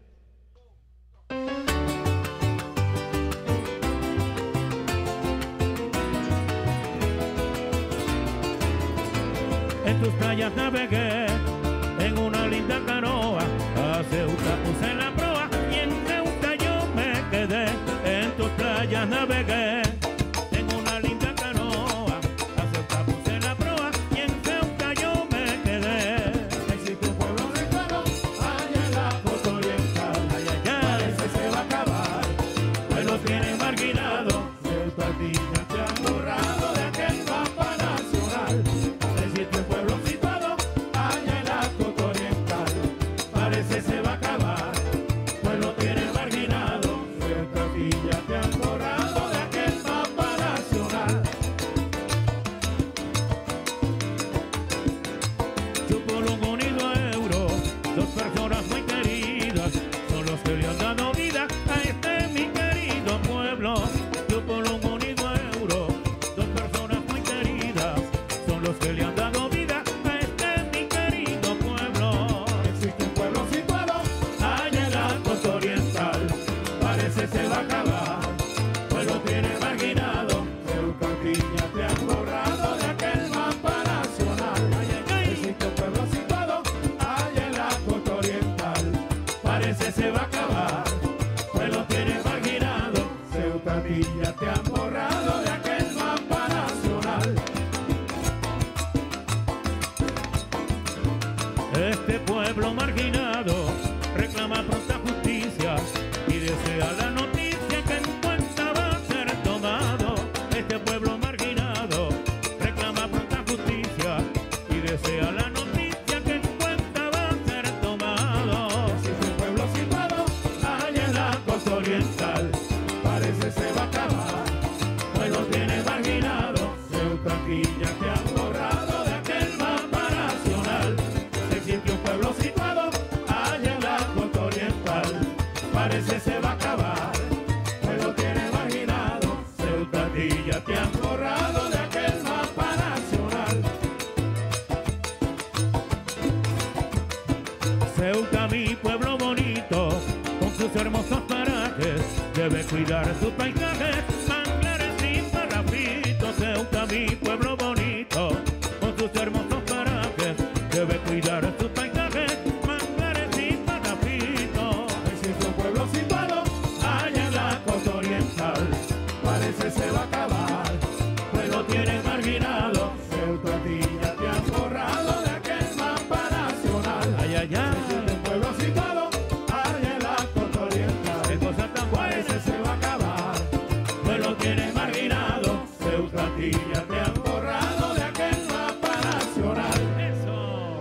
En tus playas navegué, en una linda canoa, a Ceuta puse la proa y en Ceuta yo me quedé. En tus playas navegué, en una linda canoa, a Ceuta puse la proa y en Ceuta yo me quedé. Existe un pueblo lejano, allá en la costa oriental. Ay, ay, ay. Parece se va a acabar. Pueblos tienen marginado, Ceuta niña te han borrado de aquel mapa nacional. Existe un pueblo situado allá en la costa oriental. Parece se va a acabar. Pueblo tiene marginado. Ceuta niña te han borrado de aquel los que le han dado vida a este mi querido pueblo. Existe un pueblo situado Allá en la costa oriental, parece se va a acabar, pues lo tiene marginado. Ceuta, Piña te han borrado de aquel mapa nacional. Existe un pueblo situado allá en la costa oriental, parece se va a acabar, pues lo tiene marginado. Ceuta, Piña te han borrado de aquel mapa nacional. este pueblo marginado reclama pronta justicia y desea la noticia que en cuenta va a ser tomado. Este pueblo marginado reclama pronta justicia y desea la noticia que en cuenta va a ser tomado. Existe un pueblo situado allá en la costa oriental, parece se va a acabar, pues lo tiene marginado. Ceuta, Piña te han borrado de aquel mapa nacional. Existe un pueblo situado allá en la costa oriental, parece se va a acabar, pues lo tiene marginado. Ceuta, Piña te han borrado de aquel mapa nacional. Ceuta, mi pueblo bonito, con sus hermosos parajes, debe cuidar sus paisajes, manglares y parrafitos. Ceuta, mi pueblo bonito, con sus hermosos parajes, debe cuidar sus paisajes, manglares y parrafitos. Existe un pueblo situado allá en la costa oriental, parece se va a acabar, pues lo tiene marginado. Ceuta, Piña te han borrado de aquel mapa nacional. Ay, ay, Existe ay, un pueblo situado allá en la costa qué oriental, cosa tan parece buena. se va a acabar, pues lo tiene marginado. Ceuta, Piña te han borrado de aquel mapa nacional. Eso.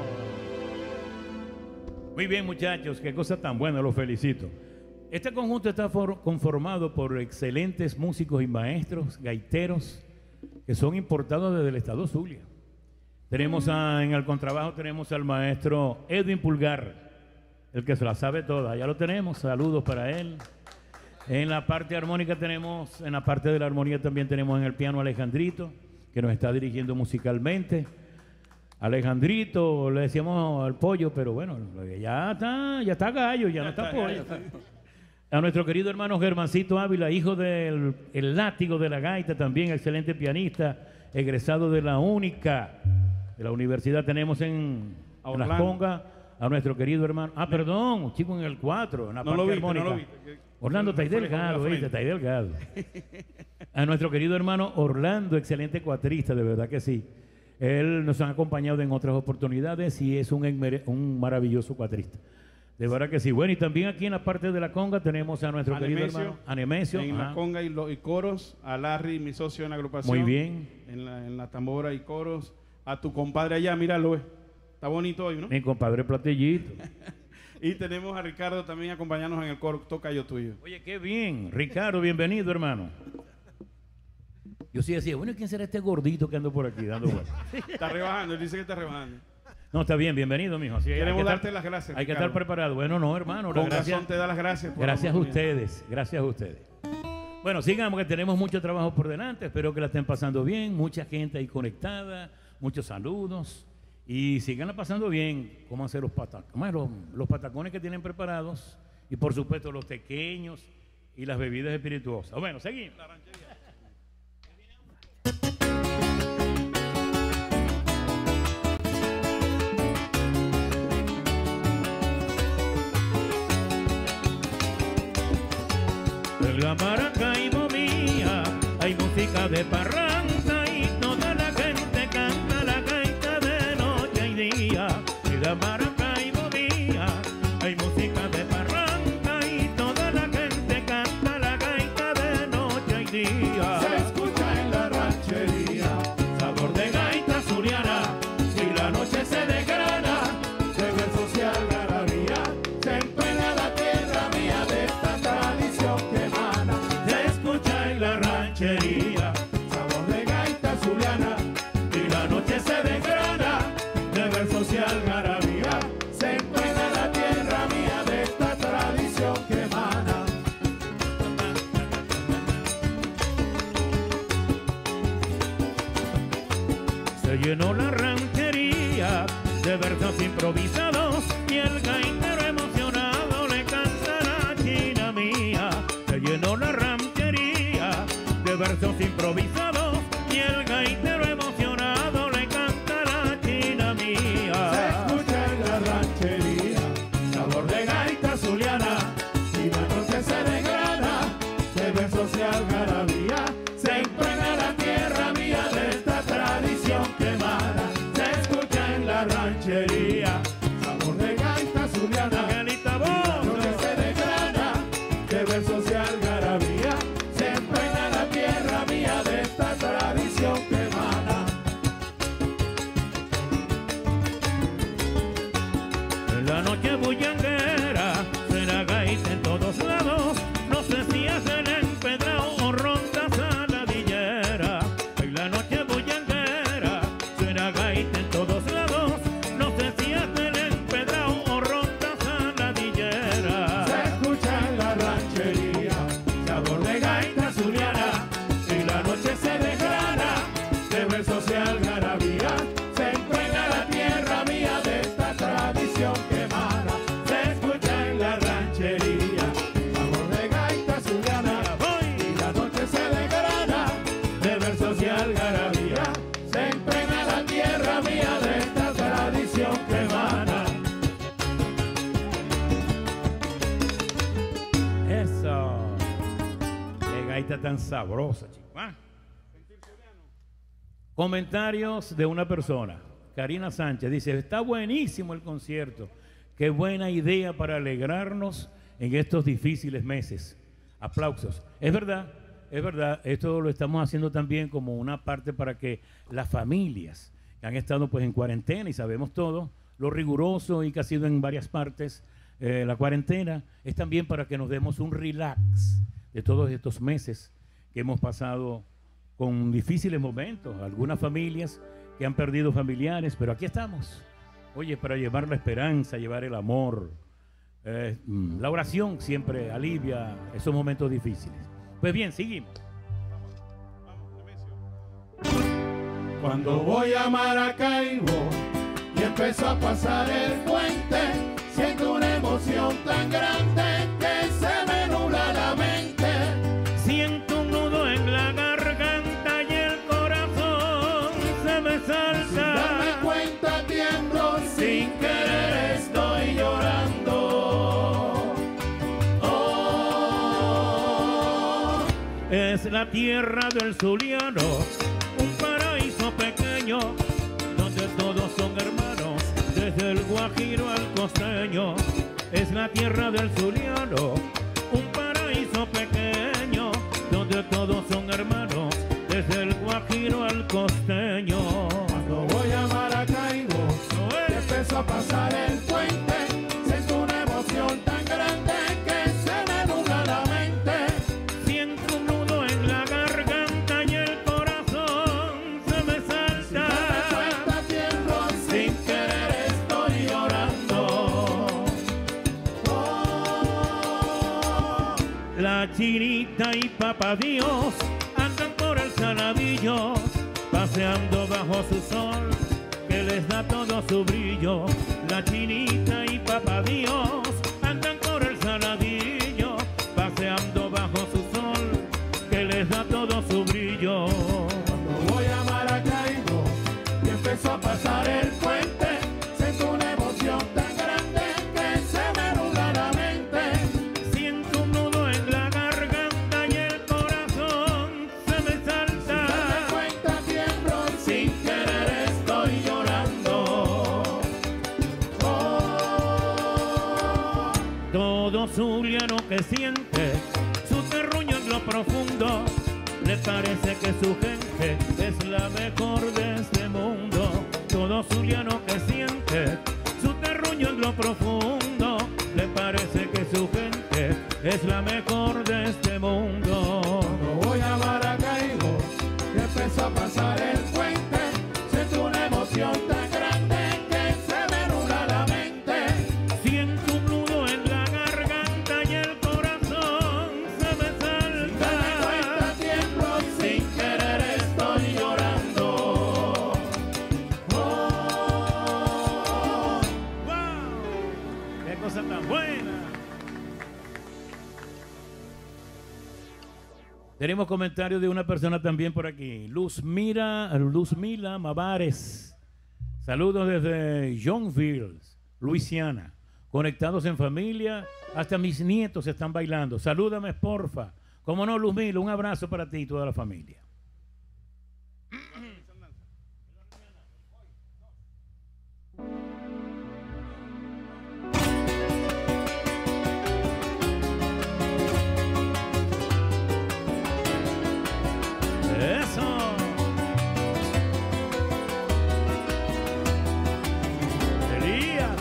Muy bien, muchachos, qué cosa tan buena, los felicito. Este conjunto está for- conformado por excelentes músicos y maestros, gaiteros, que son importados desde el estado Zulia. Tenemos a- en el contrabajo tenemos al maestro Edwin Pulgar, el que se la sabe toda, ya lo tenemos, saludos para él. En la parte armónica tenemos, en la parte de la armonía también tenemos en el piano a Alejandrito, que nos está dirigiendo musicalmente. Alejandrito, le decíamos al pollo, pero bueno, ya está, ya está gallo, ya no está pollo. A nuestro querido hermano Germancito Ávila, hijo del el látigo de la gaita, también excelente pianista, egresado de la única, de la universidad. Tenemos en, A en Las Orlando. Congas a nuestro querido hermano, ah, perdón, chico en el cuatro, en la No parte lo viste, armónica. no lo viste. Orlando, está ahí Me fue con la delgado, ¿viste? frente. Está ahí delgado. A nuestro querido hermano Orlando, excelente cuatrista, de verdad que sí. Él nos ha acompañado en otras oportunidades y es un, enmere- un maravilloso cuatrista. De verdad que sí. Bueno, y también aquí en la parte de la conga tenemos a nuestro querido Anemesio, hermano Anemesio. En ajá. la conga y, lo- y coros, a Larry, mi socio en la agrupación. Muy bien. En la, en la tambora y coros. A tu compadre allá, míralo, eh. Está bonito hoy, ¿no? Mi compadre Platillito. Y tenemos a Ricardo también acompañándonos en el coro Toca Yo Tuyo. Oye, qué bien. Ricardo, bienvenido, hermano. Yo sí decía, bueno, ¿quién será este gordito que ando por aquí dando vueltas? Está rebajando, él dice que está rebajando. No, está bien, bienvenido, mijo. Así, hay Queremos que estar- darte las gracias, Hay que Ricardo. estar preparado. Bueno, no, hermano. Con gracias, razón te da las gracias. por la gracias a oportunidad. ustedes. Gracias a ustedes. Bueno, sigamos que tenemos mucho trabajo por delante. Espero que la estén pasando bien. Mucha gente ahí conectada. Muchos saludos. Y síganla pasando bien. ¿Cómo hacer los patacones? Los, los patacones que tienen preparados. Y por supuesto los pequeños y las bebidas espirituosas. Bueno, seguimos. En la Maracaibo mía hay música de parranda y toda la gente canta la gaita de noche y día. En la Maracaibo mía hay música de parranda y toda la gente canta la gaita de noche y día. Se escucha en la ranchería sabor de gaita zuliana y la noche se desgrana de versos y algarabía. Se empeña la tierra mía de esta tradición que emana. Se escucha en la ranchería Sabor de gaita zuliana y la noche se desgrana de versos y algarabía. llenó la ranchería de versos improvisados y el gaitero emocionado le canta la china mía. Se llenó la ranchería de versos improvisados y el gaitero emocionado le canta la china mía. Se escucha en la ranchería sabor de gaita zuliana y la noche se desgrana de versos y algarabía. Se impregna la tierra mía de esta tradición que emana. Se escucha en la ranchería sabor de gaita zuliana Angelita y la Bondo. noche se desgrana de versos y algarabía. Se impregna la tierra mía de esta tradición que emana. En la noche bullanguera suena gaita en todos lados. No sé si es el empedrado o ronda saladillera. En la noche bullanguera suena gaita en todos lados. No sé si es el empedrado o ronda saladillera. Se escucha en la ranchería sabor de gaita zuliana y la noche se desgrana de versos y algarabía. Se impregna la tierra mía de esta tradición que emana. Se escucha en la ranchería sabor de gaita zuliana y la noche se desgrana de versos y algarabía. Se impregna la tierra mía de esta tradición que emana. Eso. Qué gaita tan sabrosa, chico. ¿Ah? Comentarios de una persona. Karina Sánchez dice, está buenísimo el concierto. Qué buena idea para alegrarnos en estos difíciles meses. Aplausos. Es verdad, es verdad. Esto lo estamos haciendo también como una parte para que las familias que han estado pues en cuarentena, y sabemos todo, lo riguroso y que ha sido en varias partes eh, la cuarentena, es también para que nos demos un relax de todos estos meses que hemos pasado con difíciles momentos. Algunas familias que han perdido familiares, pero aquí estamos. Oye, para llevar la esperanza, llevar el amor. Eh, la oración siempre alivia esos momentos difíciles. Pues bien, seguimos. Cuando voy a Maracaibo y empezó a pasar el puente, siento una emoción tan grande que se me nubla la mente. Siento un nudo en la garganta y el corazón se me Sin salta. darme cuenta tiemblo, sin querer estoy llorando. Oh, Es la tierra del Zuliano, un paraíso pequeño, donde todos son hermanos, desde el Guajiro al costeño. Es la tierra del Zuliano, un paraíso pequeño, donde todos son hermanos, desde el Guajiro al costeño. cuando voy a Maracaibo y empezó a pasar el puente, siento una emoción tan grande que se me nubla la mente. Siento un nudo en la garganta y el corazón se me Sin darme salta. cuenta tiemblo, sin querer estoy llorando. Oh, La chinita y papá Dios andan por el saladillo, paseando bajo su sol que les da todo su brillo. La chinita y papá Dios andan por el saladillo, paseando bajo su sol que les da todo su brillo. cuando voy a Maracaibo y empezó a pasar el puente, siento una emoción tan grande que se me nubla la mente. Siento un nudo en la garganta y el corazón se me Sin darme salta. cuenta tiemblo, sin querer estoy llorando. Oh, Todo zuliano que siente su terruño en lo profundo, le parece que su gente es la mejor de este mundo. Todo zuliano que siente su terruño en lo profundo, le parece que su gente es la mejor de este mundo. cuando voy a Maracaibo y empezó a pasar el puente, siento una emoción tan grande que se me nubla la mente. Siento un nudo en la garganta y el corazón se me Sin darme cuenta salta. tiemblo, sin querer estoy llorando. Tenemos comentarios de una persona también por aquí. Luz Mira, Luz Mila Mavares. Saludos desde Johnville, Luisiana. Conectados en familia. Hasta mis nietos están bailando. Salúdame, porfa. Como no, Luz Mila, un abrazo para ti y toda la familia. Eso. Elías.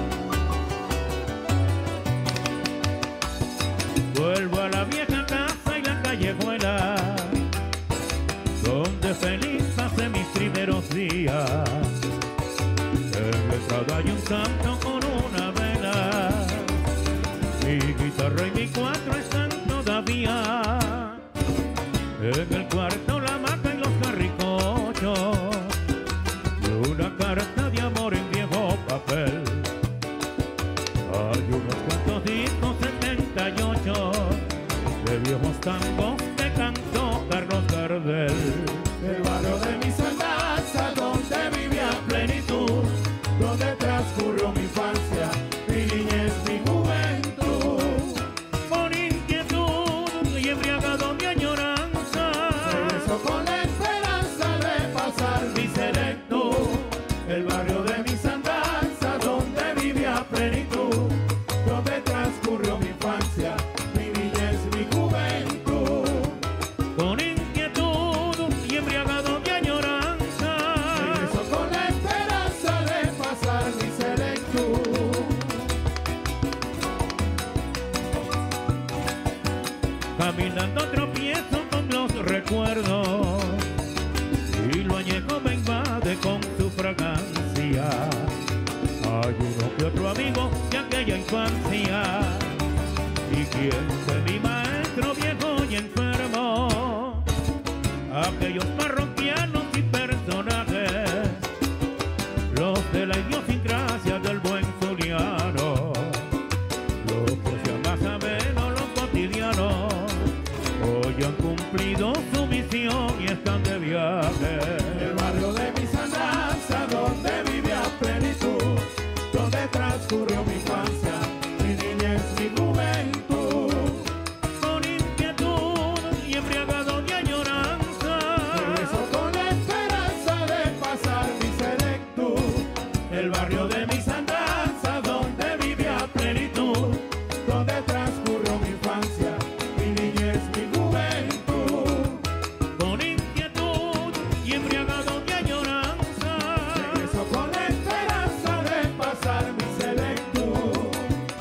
Vuelvo a la vieja casa y la callejuela, donde feliz pasé mis primeros días. En la entrada hay un santo con una vela, mi guitarra y mi cuatro están todavía. En el cuarto la mata y los carricochos, y una carta de amor en viejo papel. Hay unos cuantos discos setenta y ocho de viejos tangos que cantó Carlos Gardel. El barrio de mis andanzas, donde vivía plenitud, donde transcurrió mi infancia, mi niñez, mi juventud. Con inquietud y embriagado de añoranza, Regreso con la esperanza de pasar mi selectud. El barrio de mis andanzas, donde vivía plenitud, donde transcurrió mi infancia, mi niñez, mi juventud. con inquietud y embriagado de añoranza. Regreso con la esperanza de pasar mi selectud. Caminando tropiezo con los recuerdos, y lo añejo me invade con su fragancia. Hay uno que otro amigo de aquella infancia, y quien fue mi maestro viejo y enfermo. Aquellos parroquianos y personajes, los de la idiosincrasia del buen zuliano, los que sean más amenos los cotidianos, hoy han cumplido su misión y están de viaje. El barrio de mis andanzas, donde vivía plenitud, donde transcurrió mi infancia, mi niñez, mi juventud. Con inquietud y embriagado de añoranza, Regreso con la esperanza de pasar mi selectud. El barrio de mis andanzas, donde vivía plenitud, donde transcurrió mi infancia, mi niñez, mi juventud. con inquietud y embriagado de añoranza. Regreso con la esperanza de pasar mi selectud.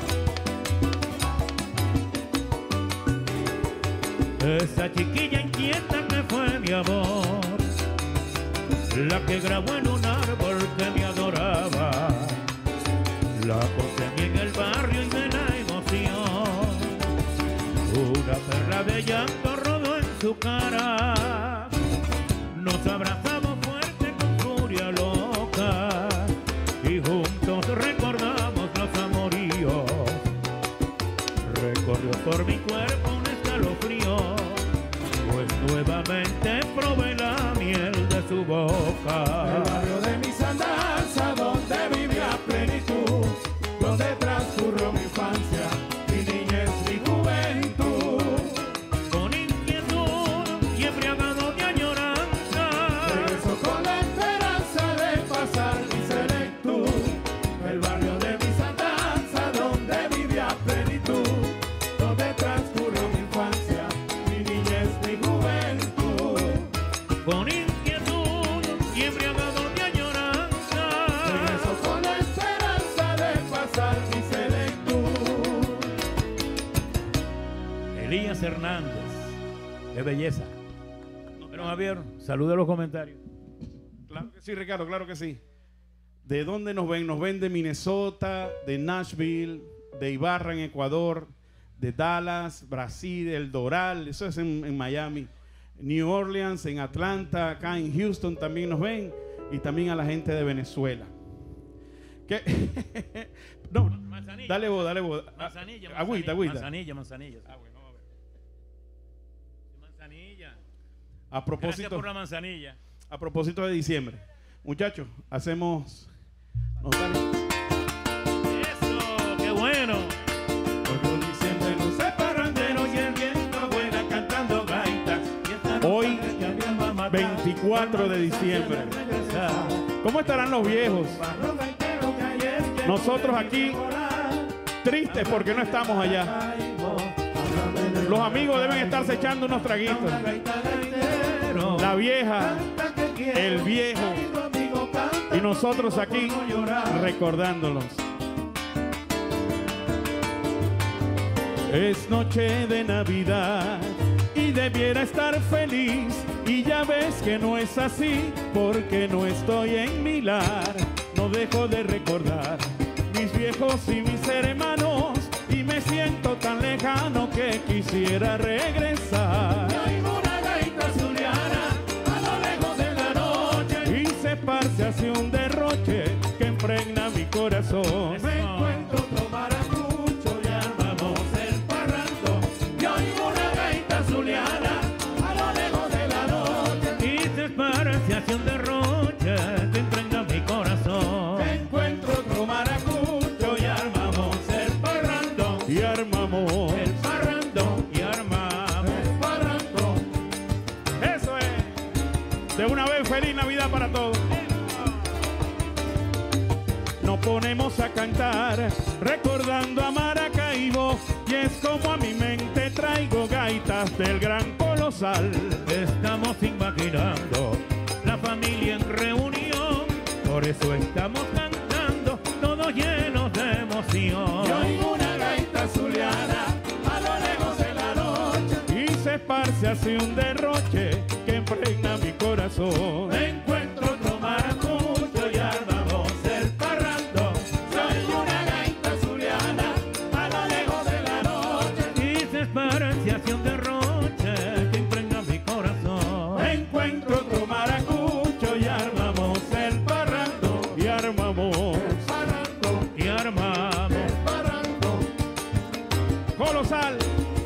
Esa chiquilla inquieta que fue mi amor, la que grabó en un árbol que me adoraba, la conseguí en el barrio y de la emoción, una perla de llanto rodó en su cara. Nos abrazamos fuerte con furia loca y juntos recordamos los amoríos. Recorrió por mi cuerpo un escalofrío, pues nuevamente probé la miel de su El boca. barrio de mis andanzas, donde vivía plenitud, donde transcurrió mi infancia, mi niñez, mi juventud. Con inquietud y embriagado de añoranza, Regreso con la esperanza de pasar mi selectud. El barrio de mis andanzas, donde vivía plenitud, donde transcurrió mi infancia, mi niñez, mi juventud. con inquietud y embriagado de añoranza. Regreso con la esperanza de pasar mi selectud. Elías Hernández, qué belleza. Pero Javier, saluda los comentarios. Claro que sí, Ricardo, claro que sí. ¿De dónde nos ven? Nos ven de Minnesota, de Nashville, de Ibarra en Ecuador, de Dallas, Brasil, El Doral, eso es en, en Miami, New Orleans, en Atlanta, acá en Houston también nos ven, y también a la gente de Venezuela. ¿Qué? No, Manzanilla. dale vos, dale vos. Manzanilla, Agüita, agüita. Manzanilla, manzanilla. Ah, bueno, a ver. Manzanilla. A propósito, Gracias por la manzanilla. a propósito de diciembre. Muchachos, hacemos... nos dan- Eso, qué bueno. Porque en diciembre luce parrandero y el viento vuela cantando gaitas. Y esta Hoy, noche que a mi alma mata, veinticuatro de diciembre. ¿Cómo estarán los viejos? barro gaitero que ayer llegó Nosotros de aquí, temporada. tristes porque no estamos allá. Háblame de Los amigos deben estarse echando unos traguitos. una gaita gaitero. La vieja, Canta que quiero, el viejo y tu amigo canta y nosotros aquí como llorar. recordándolos. Es noche de Navidad y debiera estar feliz, y ya ves que no es así porque no estoy en mi lar. No dejo de recordar mis viejos y mis hermanos y me siento tan lejano que quisiera regresar. Y oigo una gaita zuliana a lo lejos de la noche. Y se esparce hacia un derroche que impregna mi corazón. Me encuentro otro maracucho y armamos el parrando. Y oigo una gaita zuliana a lo lejos de la noche. Y se esparce hacia un derroche que impregna mi corazón. Me encuentro otro maracucho y armamos el parrando. Y armamos El parrando, Y armamos. el parrando. Eso es. De una vez, feliz Navidad para todos. Nos ponemos a cantar recordando a Maracaibo, y es como a mi mente traigo gaitas del gran colosal. Estamos imaginando la familia en reunión, por eso estamos cantando, todos llenos de emoción. Y oigo una gaita zuliana a lo lejos de la noche. Y se esparce hacia un derroche que impregna mi corazón. Me encuentro otro maracucho y armamos el parrando. Soy una gaita zuliana a lo lejos de la noche. Y se esparce hacia un derroche que impregna mi corazón. Me encuentro otro maracucho y armamos el parrando. Y armamos El parrando, Y armamos. el parrando. colosal.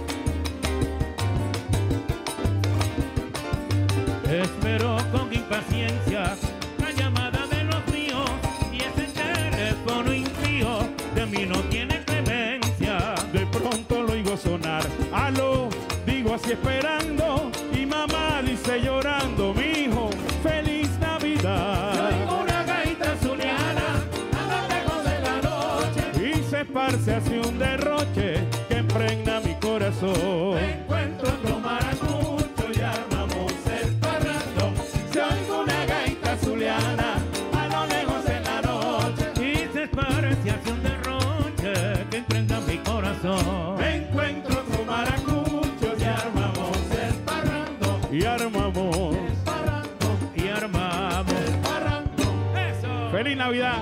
Espero con impaciencia la llamada de los míos, y ese teléfono impío de mí no tiene clemencia. De pronto lo oigo sonar, aló, digo así esperando, y mamá dice llorando, mi hijo, feliz Y Navidad. oigo una gaita zuliana a lo lejos de la noche. Y se esparce hacia un derroche que impregna mi corazón. Me encuentro otro maracucho y armamos el parrando. Se oigo una gaita zuliana a lo lejos de la noche. Y se esparce hacia un derroche que impregna mi corazón. Me encuentro otro maracucho y armamos el parrando. Y armamos. El parrando, Y armamos. el parrando. Eso. ¡Feliz Navidad!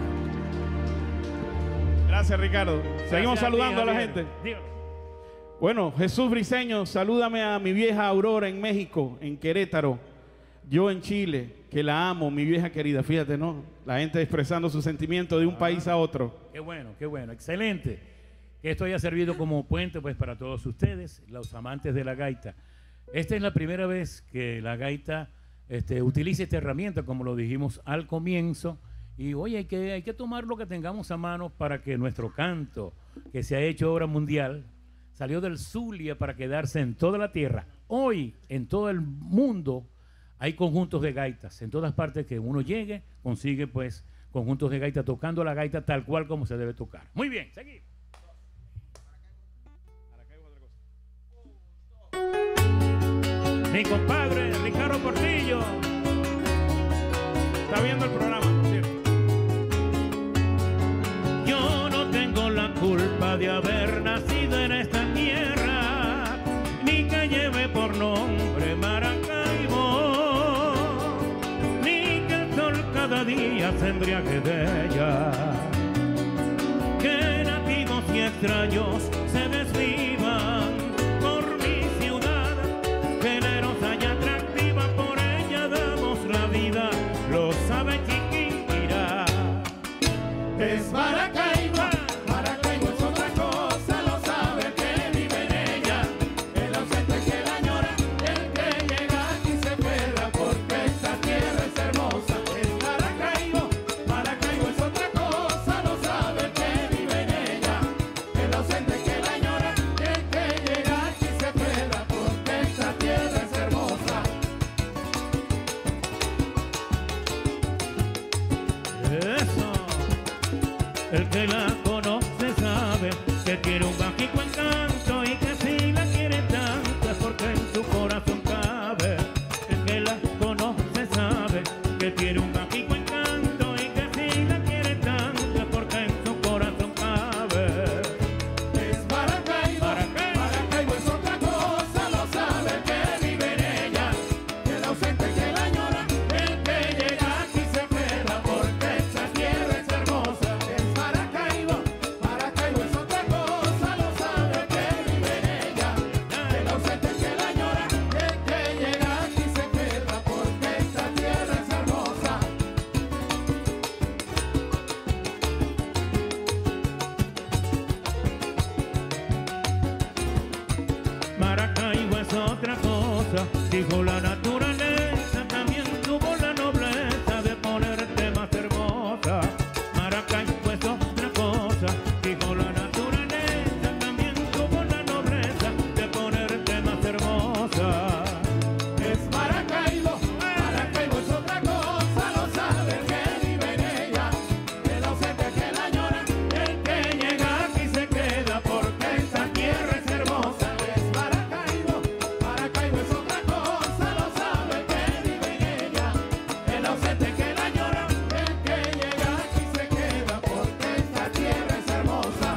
Gracias, Ricardo. Seguimos Gracias a ti, saludando a la Javier. gente. Dígalo. Bueno, Jesús Briceño, salúdame a mi vieja Aurora en México, en Querétaro. Yo en Chile, que la amo, mi vieja querida. Fíjate, ¿no? La gente expresando su sentimiento de un país a otro. Qué bueno, qué bueno, excelente. Que esto haya servido como puente pues para todos ustedes, los amantes de la gaita. Esta es la primera vez que la gaita este, utiliza esta herramienta, como lo dijimos al comienzo. Y oye, hay que, hay que tomar lo que tengamos a mano para que nuestro canto, que se ha hecho obra mundial, salió del Zulia para quedarse en toda la tierra. Hoy, en todo el mundo, hay conjuntos de gaitas. En todas partes que uno llegue, consigue pues conjuntos de gaita tocando la gaita tal cual como se debe tocar. Muy bien, seguimos. Mi compadre Ricardo Portillo Está viendo el programa, por cierto. Yo no tengo la culpa de haber nacido en esta tierra, ni que lleve por nombre Maracaibo, ni que el sol cada día se embriague de ella. Que nativos y extraños se desvivan por mi ciudad, generosa y atractiva, por ella damos la vida, lo sabe Chiquinquirá. Es Maracaibo, Maracaibo es otra cosa, lo sabe el que vive en ella. El ausente que la añora, el que llega aquí El que la conoce sabe que tiene un mágico encanto y que si la quiere tanto es porque en su corazón cabe. El que la conoce sabe que tiene un mágico encanto y que si la quiere tanto es porque en su corazón cabe. Es Maracaibo, Maracaibo. Maracaibo es otra cosa, lo sabe el que vive en ella, el ausente que la añora, el que llega aquí se queda porque esta tierra es hermosa. Es Maracaibo, Maracaibo es otra cosa, lo sabe el que vive en ella, el ausente que la añora, el que llega aquí se queda porque esta tierra es hermosa. Maracaibo es otra cosa, dijo la naturaleza, también tuvo la nobleza de ponerte más hermosa. Maracaibo es otra cosa, dijo la naturaleza, también tuvo la nobleza de ponerte más hermosa. Es Maracaibo, Maracaibo es otra cosa, lo sabe el que vive en ella, el ausente que la añora, el que llega aquí se queda porque esta tierra es hermosa. Es Maracaibo, Maracaibo es otra cosa, lo sabe el que vive en ella, el ausente que la añora, el que llega aquí se queda porque esta tierra es hermosa.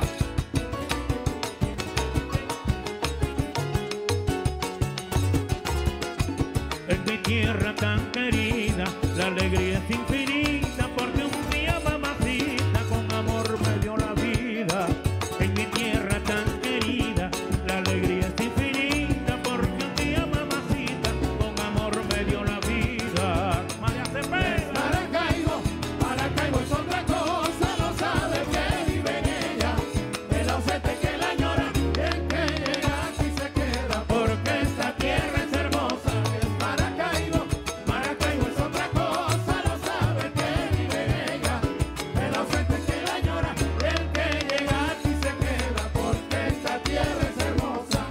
En mi tierra tan querida, la alegría es infinita, porque un día mamacita con amor me dio la vida. En mi tierra tan querida, la alegría es infinita, porque un día mamacita con amor me dio la vida. María Cepeda. Maracaibo, Maracaibo es otra cosa, lo sabe el que vive en ella, el ausente que la añora, el que llega aquí se queda porque esta tierra es hermosa. Es Maracaibo, Maracaibo es otra cosa, lo sabe el que vive en ella, el ausente que la añora, el que llega aquí se queda porque esta tierra es hermosa.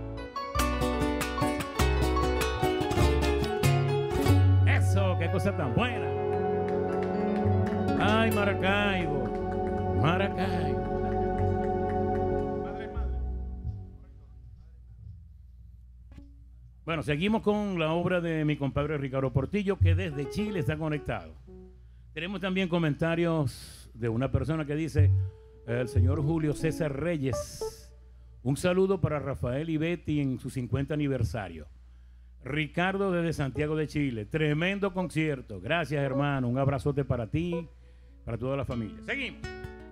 Eso, qué cosa tan buena. Ay, Maracaibo, Maracaibo. Madre, madre. Bueno, seguimos con la obra de mi compadre Ricardo Portillo, que desde Chile está conectado. Tenemos también comentarios de una persona que dice, el señor Julio César Reyes, un saludo para Rafael y Betty en su cincuenta aniversario. Ricardo desde Santiago de Chile, tremendo concierto. Gracias, hermano, un abrazote para ti, para toda la familia. Seguimos.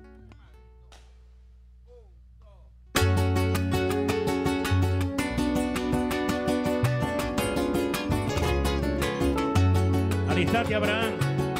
Aristate Abraham.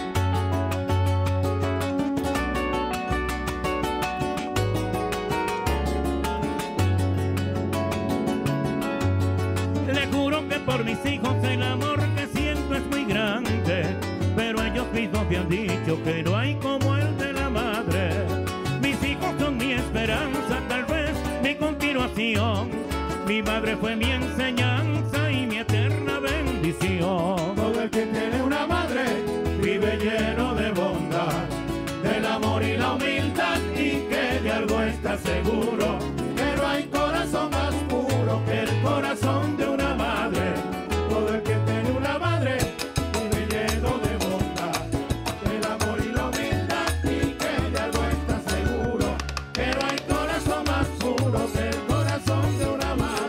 Le juro que por mis hijos el amor que siento es muy grande, pero ellos mismos me han dicho que no hay como el de la madre. Mis hijos son mi esperanza, tal vez mi continuación. Mi madre fue mi enseñanza y mi eterna bendición. Todo el que tiene una madre vive lleno de bondad, del amor y la humildad, y que de algo está seguro, que no hay corazón más puro que el corazón de una madre. Todo el que tiene una madre vive lleno de bondad, del amor y la humildad, y que de algo está seguro, que no hay corazón más puro que el corazón de una madre.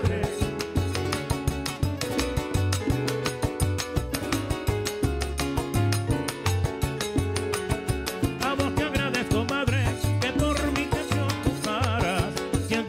A vos te agradezco, madre, que por mí te preocuparas.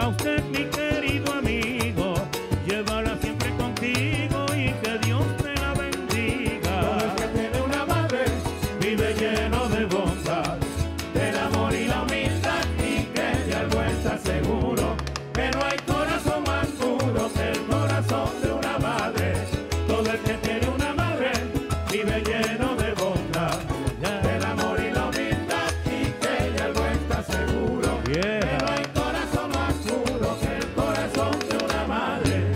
a usted, mi querido amigo, llévala siempre contigo y que Dios te la bendiga. Todo el que tiene una madre vive lleno de bondad, del amor y la humildad, y que de algo está seguro, que no hay corazón más puro que el corazón de una madre. Todo el que tiene una madre vive lleno de bondad, del amor y la humildad, y que de algo está seguro, Yeah. que no hay corazón más puro que el corazón de una madre.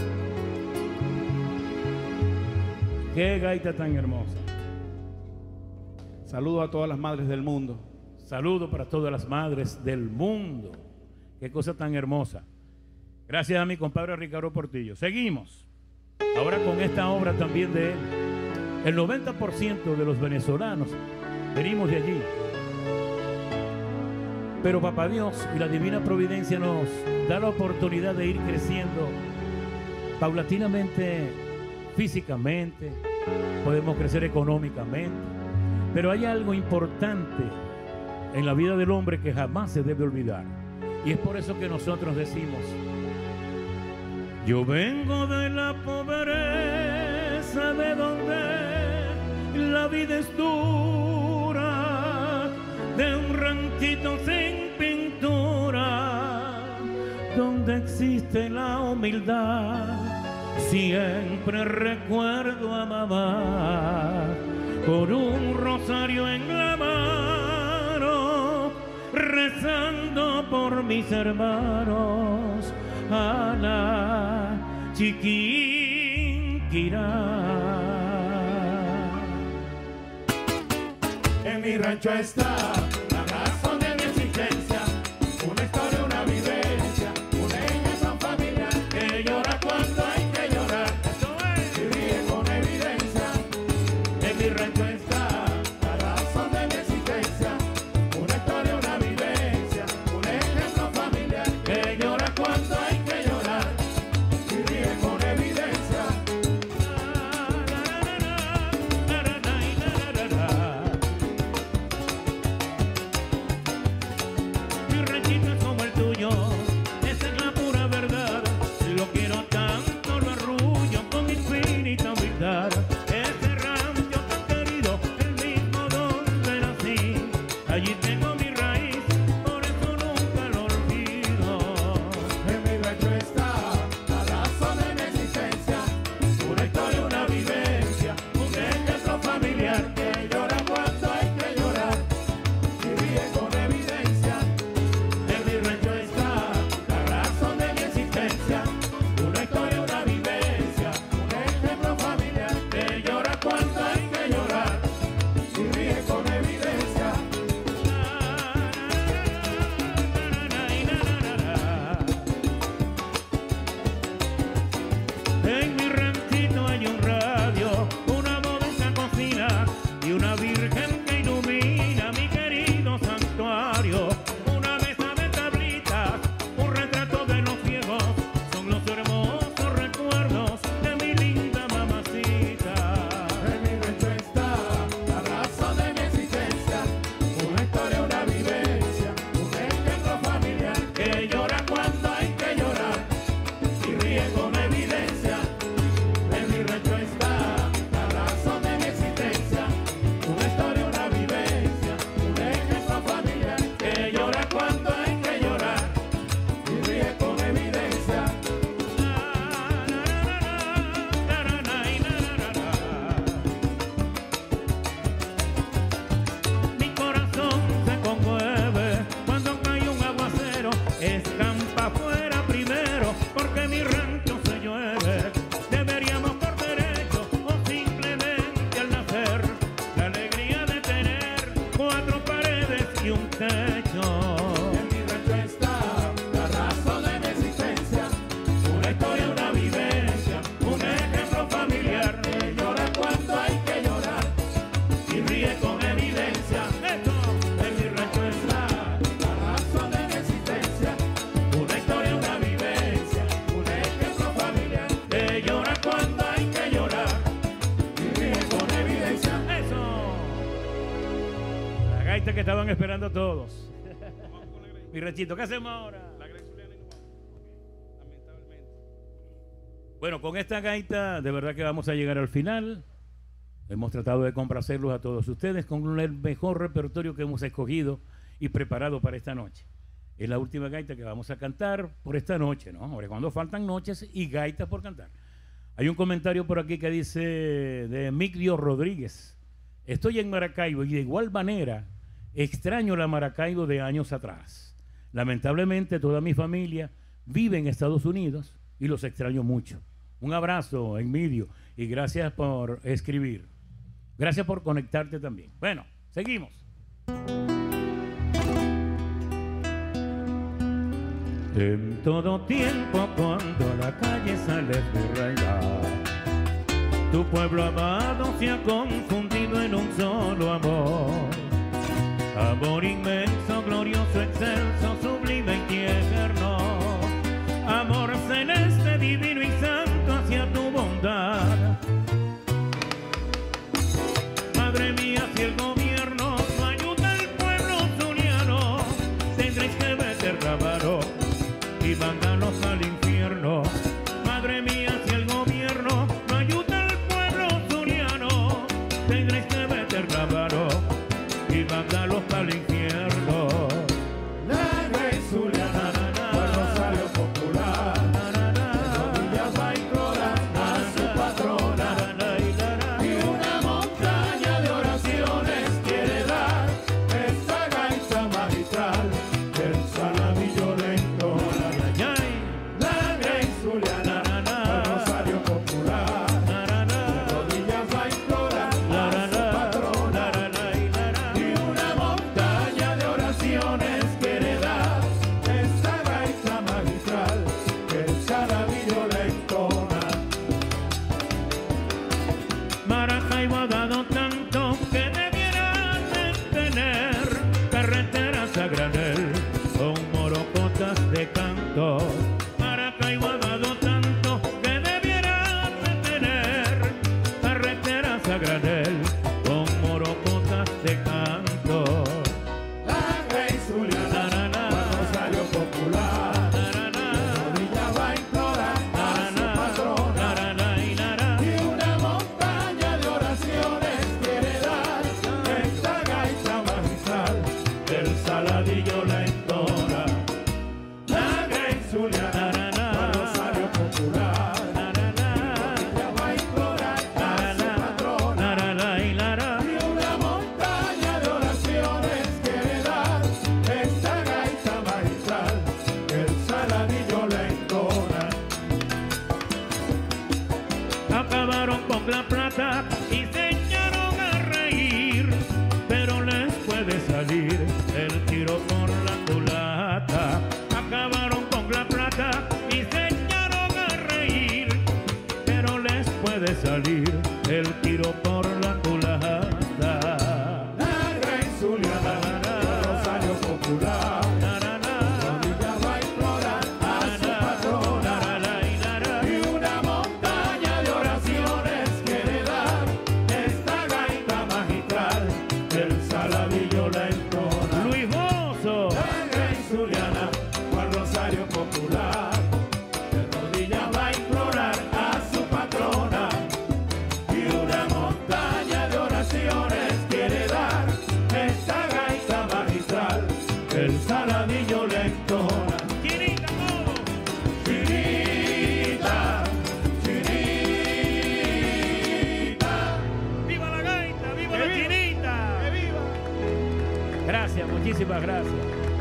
Qué gaita tan hermosa. Saludo a todas las madres del mundo. Saludo para todas las madres del mundo. Qué cosa tan hermosa. Gracias a mi compadre Ricardo Portillo. Seguimos. Ahora con esta obra también de él. El noventa por ciento de los venezolanos venimos de allí. Pero Papá Dios y la Divina Providencia nos da la oportunidad de ir creciendo paulatinamente, físicamente, podemos crecer económicamente. Pero hay algo importante en la vida del hombre que jamás se debe olvidar. Y es por eso que nosotros decimos: yo vengo de la pobreza, de donde la vida es dura, de un ranchito sin pintura, donde existe la humildad. Siempre recuerdo a mamá con un rosario en la mano, rezando por mis hermanos, a la Chiquinquirá. En mi rancho está la razón de mi existencia, una historia, una vivencia, una ejemplo familiar que llora cuando hay que llorar y ríe con evidencia. En mi rancho está la razón de mi existencia, una historia, una vivencia, un ejemplo familiar que llora cuando hay que llorar y ríe con evidencia. Mi ranchito es como el tuyo, esa es la pura verdad. Lo quiero tanto, lo arrullo con infinita humildad. Ese rancho tan querido, el mismo donde nací, allí tengo mi raíz, por eso nunca lo olvido. En mi rancho está la razón de mi existencia, una historia, una vivencia, un ejemplo familiar que llora cuando hay que llorar y ríe con evidencia. En mi rancho está la razón de mi existencia, una historia, una vivencia, un ejemplo familiar que llora cuando hay que llorar y ríe con evidencia. En mi ranchito hay un radio, una modesta cocina y una virgen que ilumina mi querido santuario. Una mesa de tablitas, un retrato de los ciegos, son los hermosos recuerdos de mi linda mamacita. En mi rancho está la razón de mi existencia, una historia, una vivencia, un ejemplo familiar que llora cuando hay que llorar y ríe con evidencia. En mi rancho está la razón de mi existencia, una historia, una vivencia, un ejemplo familiar que llora cuando hay que llorar y ríe con evidencia. Mi corazón se conmueve cuando cae un aguacero, escampa afuera primero porque mi rancho se llueve. Deberíamos por derecho o simplemente al nacer la alegría de tener cuatro paredes y un techo. En mi rancho está la razón de mi existencia, una historia, una vivencia, un ejemplo familiar que llora cuando hay que llorar y ríe con evidencia. En mi rancho está la razón de mi existencia, una historia, una vivencia, un ejemplo familiar que llora cuando hay que llorar y ríe con evidencia. ¡Eso! La gaita que estaban esperando todos. Mi ranchito, ¿qué hacemos ahora? Bueno, con esta gaita de verdad que vamos a llegar al final. Hemos tratado de complacerlos a todos ustedes con el mejor repertorio que hemos escogido y preparado para esta noche. Es la última gaita que vamos a cantar por esta noche, ¿no? Ahora cuando faltan noches y gaitas por cantar. Hay un comentario por aquí que dice de Micrio Rodríguez: estoy en Maracaibo y de igual manera extraño la Maracaibo de años atrás. Lamentablemente toda mi familia vive en Estados Unidos y los extraño mucho. Un abrazo, Emilio, y gracias por escribir. Gracias por conectarte también. Bueno, seguimos. En todo tiempo cuando la calle sale desvirraiga, tu pueblo amado se ha confundido en un solo amor. Amor inmenso, glorioso, excelso, sublime y tierno. Amor celeste, divino y santo hacia tu bondad. Madre mía, si el gobierno no ayuda al pueblo zuliano, tendréis que meter rabaro y mandarlos al infierno. Madre mía, si el gobierno no ayuda al pueblo zuliano, tendréis que meter rabaro y mandarlos al infierno. La Grey Zuliana, al Rosario Popular, de rodillas va a implorar a su patrona, y una montaña de oraciones quiere dar esta gaita magistral del saladillo lento. La Grey Zuliana, al Rosario Popular, de rodillas va a implorar a su patrona, y una montaña de oraciones quiere dar esta gaita magistral que el saladillo le entona. Maracaibo ha dado tanto que debiera de tener carreteras a granel con morocotas de canto. Maracaibo ha dado tanto que debiera de tener carreteras a granel con morocotas de canto. La Grey Zuliana, al Rosario Popular, de rodillas va a implorar a su patrona, y una montaña de oraciones quiere dar esta gaita magistral del saladillo la entona. La Grey Zuliana, al Rosario Popular, de rodillas va a implorar a su patrona, y una montaña de oraciones quiere dar esta gaita magistral que el saladillo le entona. Acabaron con la plata y se echaron a reír, pero les puede salir el tiro por la culata. Acabaron con la plata y se echaron a reír, pero les puede salir el tiro por la culata. La Grey Zuliana, al Rosario Popular, de rodillas va a implorar a su patrona, y una montaña de oraciones quiere dar esta gaita magistral que el saladillo la entona. Luis Bozo. La Grey Zuliana, al Rosario Popular, de rodillas va a implorar a su patrona, y una montaña de oraciones quiere dar esta gaita magistral que el saladillo le entona. Chinita, todo. Chinita, chinita. ¡Viva la gaita! ¡Viva la chinita! Gracias, muchísimas gracias.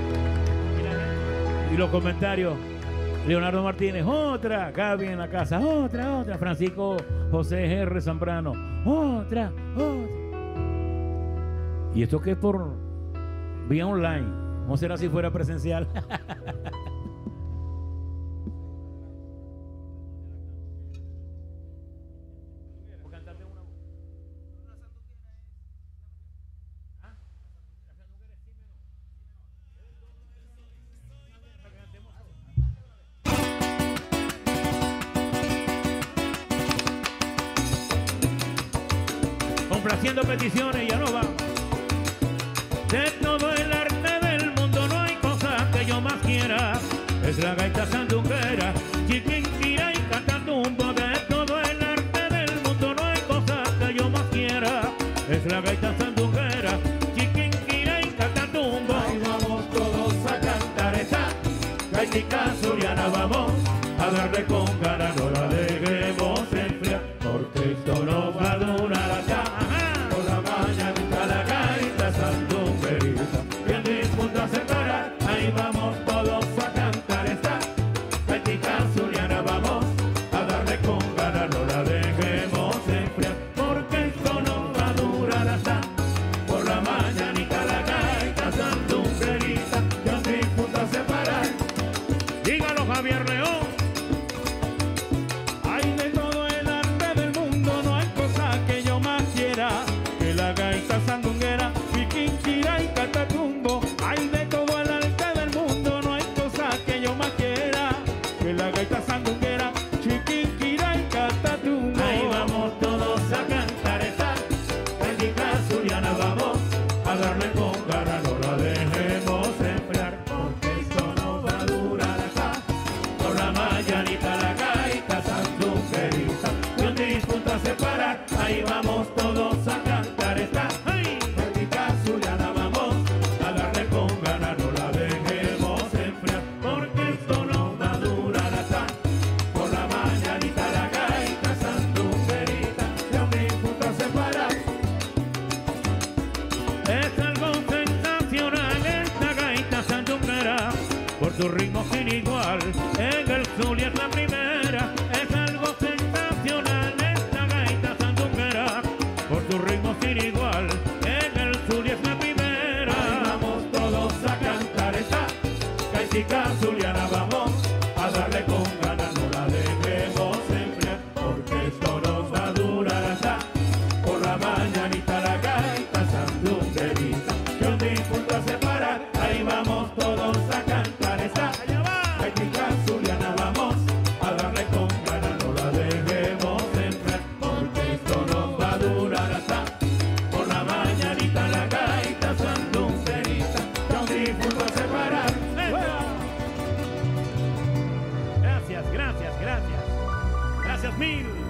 Y los comentarios: Leonardo Martínez, otra. Gaby en la casa, otra, otra. Francisco José R. Zambrano, otra, otra. ¿Y esto qué es por vía online? ¿Cómo será si fuera presencial? Complaciendo peticiones, ya no vamos. De todo el arte del mundo no hay cosa que yo más quiera. Es la gaita sandunguera, chiquinquira y catatumbo Bética Zuliana, vamos a darle con ganas, no la dejemos enfriar, porque esto no va a durar acá. Por la mañanita la gaita sandunguerita, bien dispuesta a separar, ahí vamos todos a cantar esta Bética Zuliana, vamos a darle con ganas, no la dejemos enfriar, porque esto no va a durar hasta. Por la mañanita la gaita sandunguerita, bien dispuesta a separar. Dígalo, Javier León. Hay de todo el arte del mundo, no hay cosa que yo más quiera que la gaita sandunguera, piquinquira y catatumbo. Hay de todo el arte del mundo, no hay cosa que yo más quiera que la gaita sandunguera, chiquinquira y catatumbo. Ahí vamos todos a cantar esta Bética Zuliana, vamos a darle con ganas, no la dejemos enfriar, porque esto no va a durar acá. Por la mañanita la gaita sandunguerita, bien dispuesta a separar, ahí vamos todos a cantar esta Bética Zuliana, vamos a darle con ganas, no la dejemos enfriar, porque esto no va a durar acá. Por la mañanita la gaita sandunguerita, bien dispuesta a separar. Es algo sensacional esta gaita sandunguera, por su ritmo sin igual, en el Zulia es la primera. Es algo sensacional esta gaita sandunguera, por su ritmo sin igual, en el Zulia es la primera. Ahí vamos todos a cantar esta Bética Zuliana, vamos a darle con ganas, no la dejemos enfriar, porque esto nos va a durar hasta. Por la mañanita la gaita sandunguerita, yo dispuesto a separar, ahí vamos todos a cantar esta Bética Zuliana, vamos a darle con ganas, no la dejemos enfriar, porque esto nos va a durar hasta. Por la mañanita la gaita sandunguerita, yo dispuesto a separar. Gracias, gracias, gracias. Gracias mil.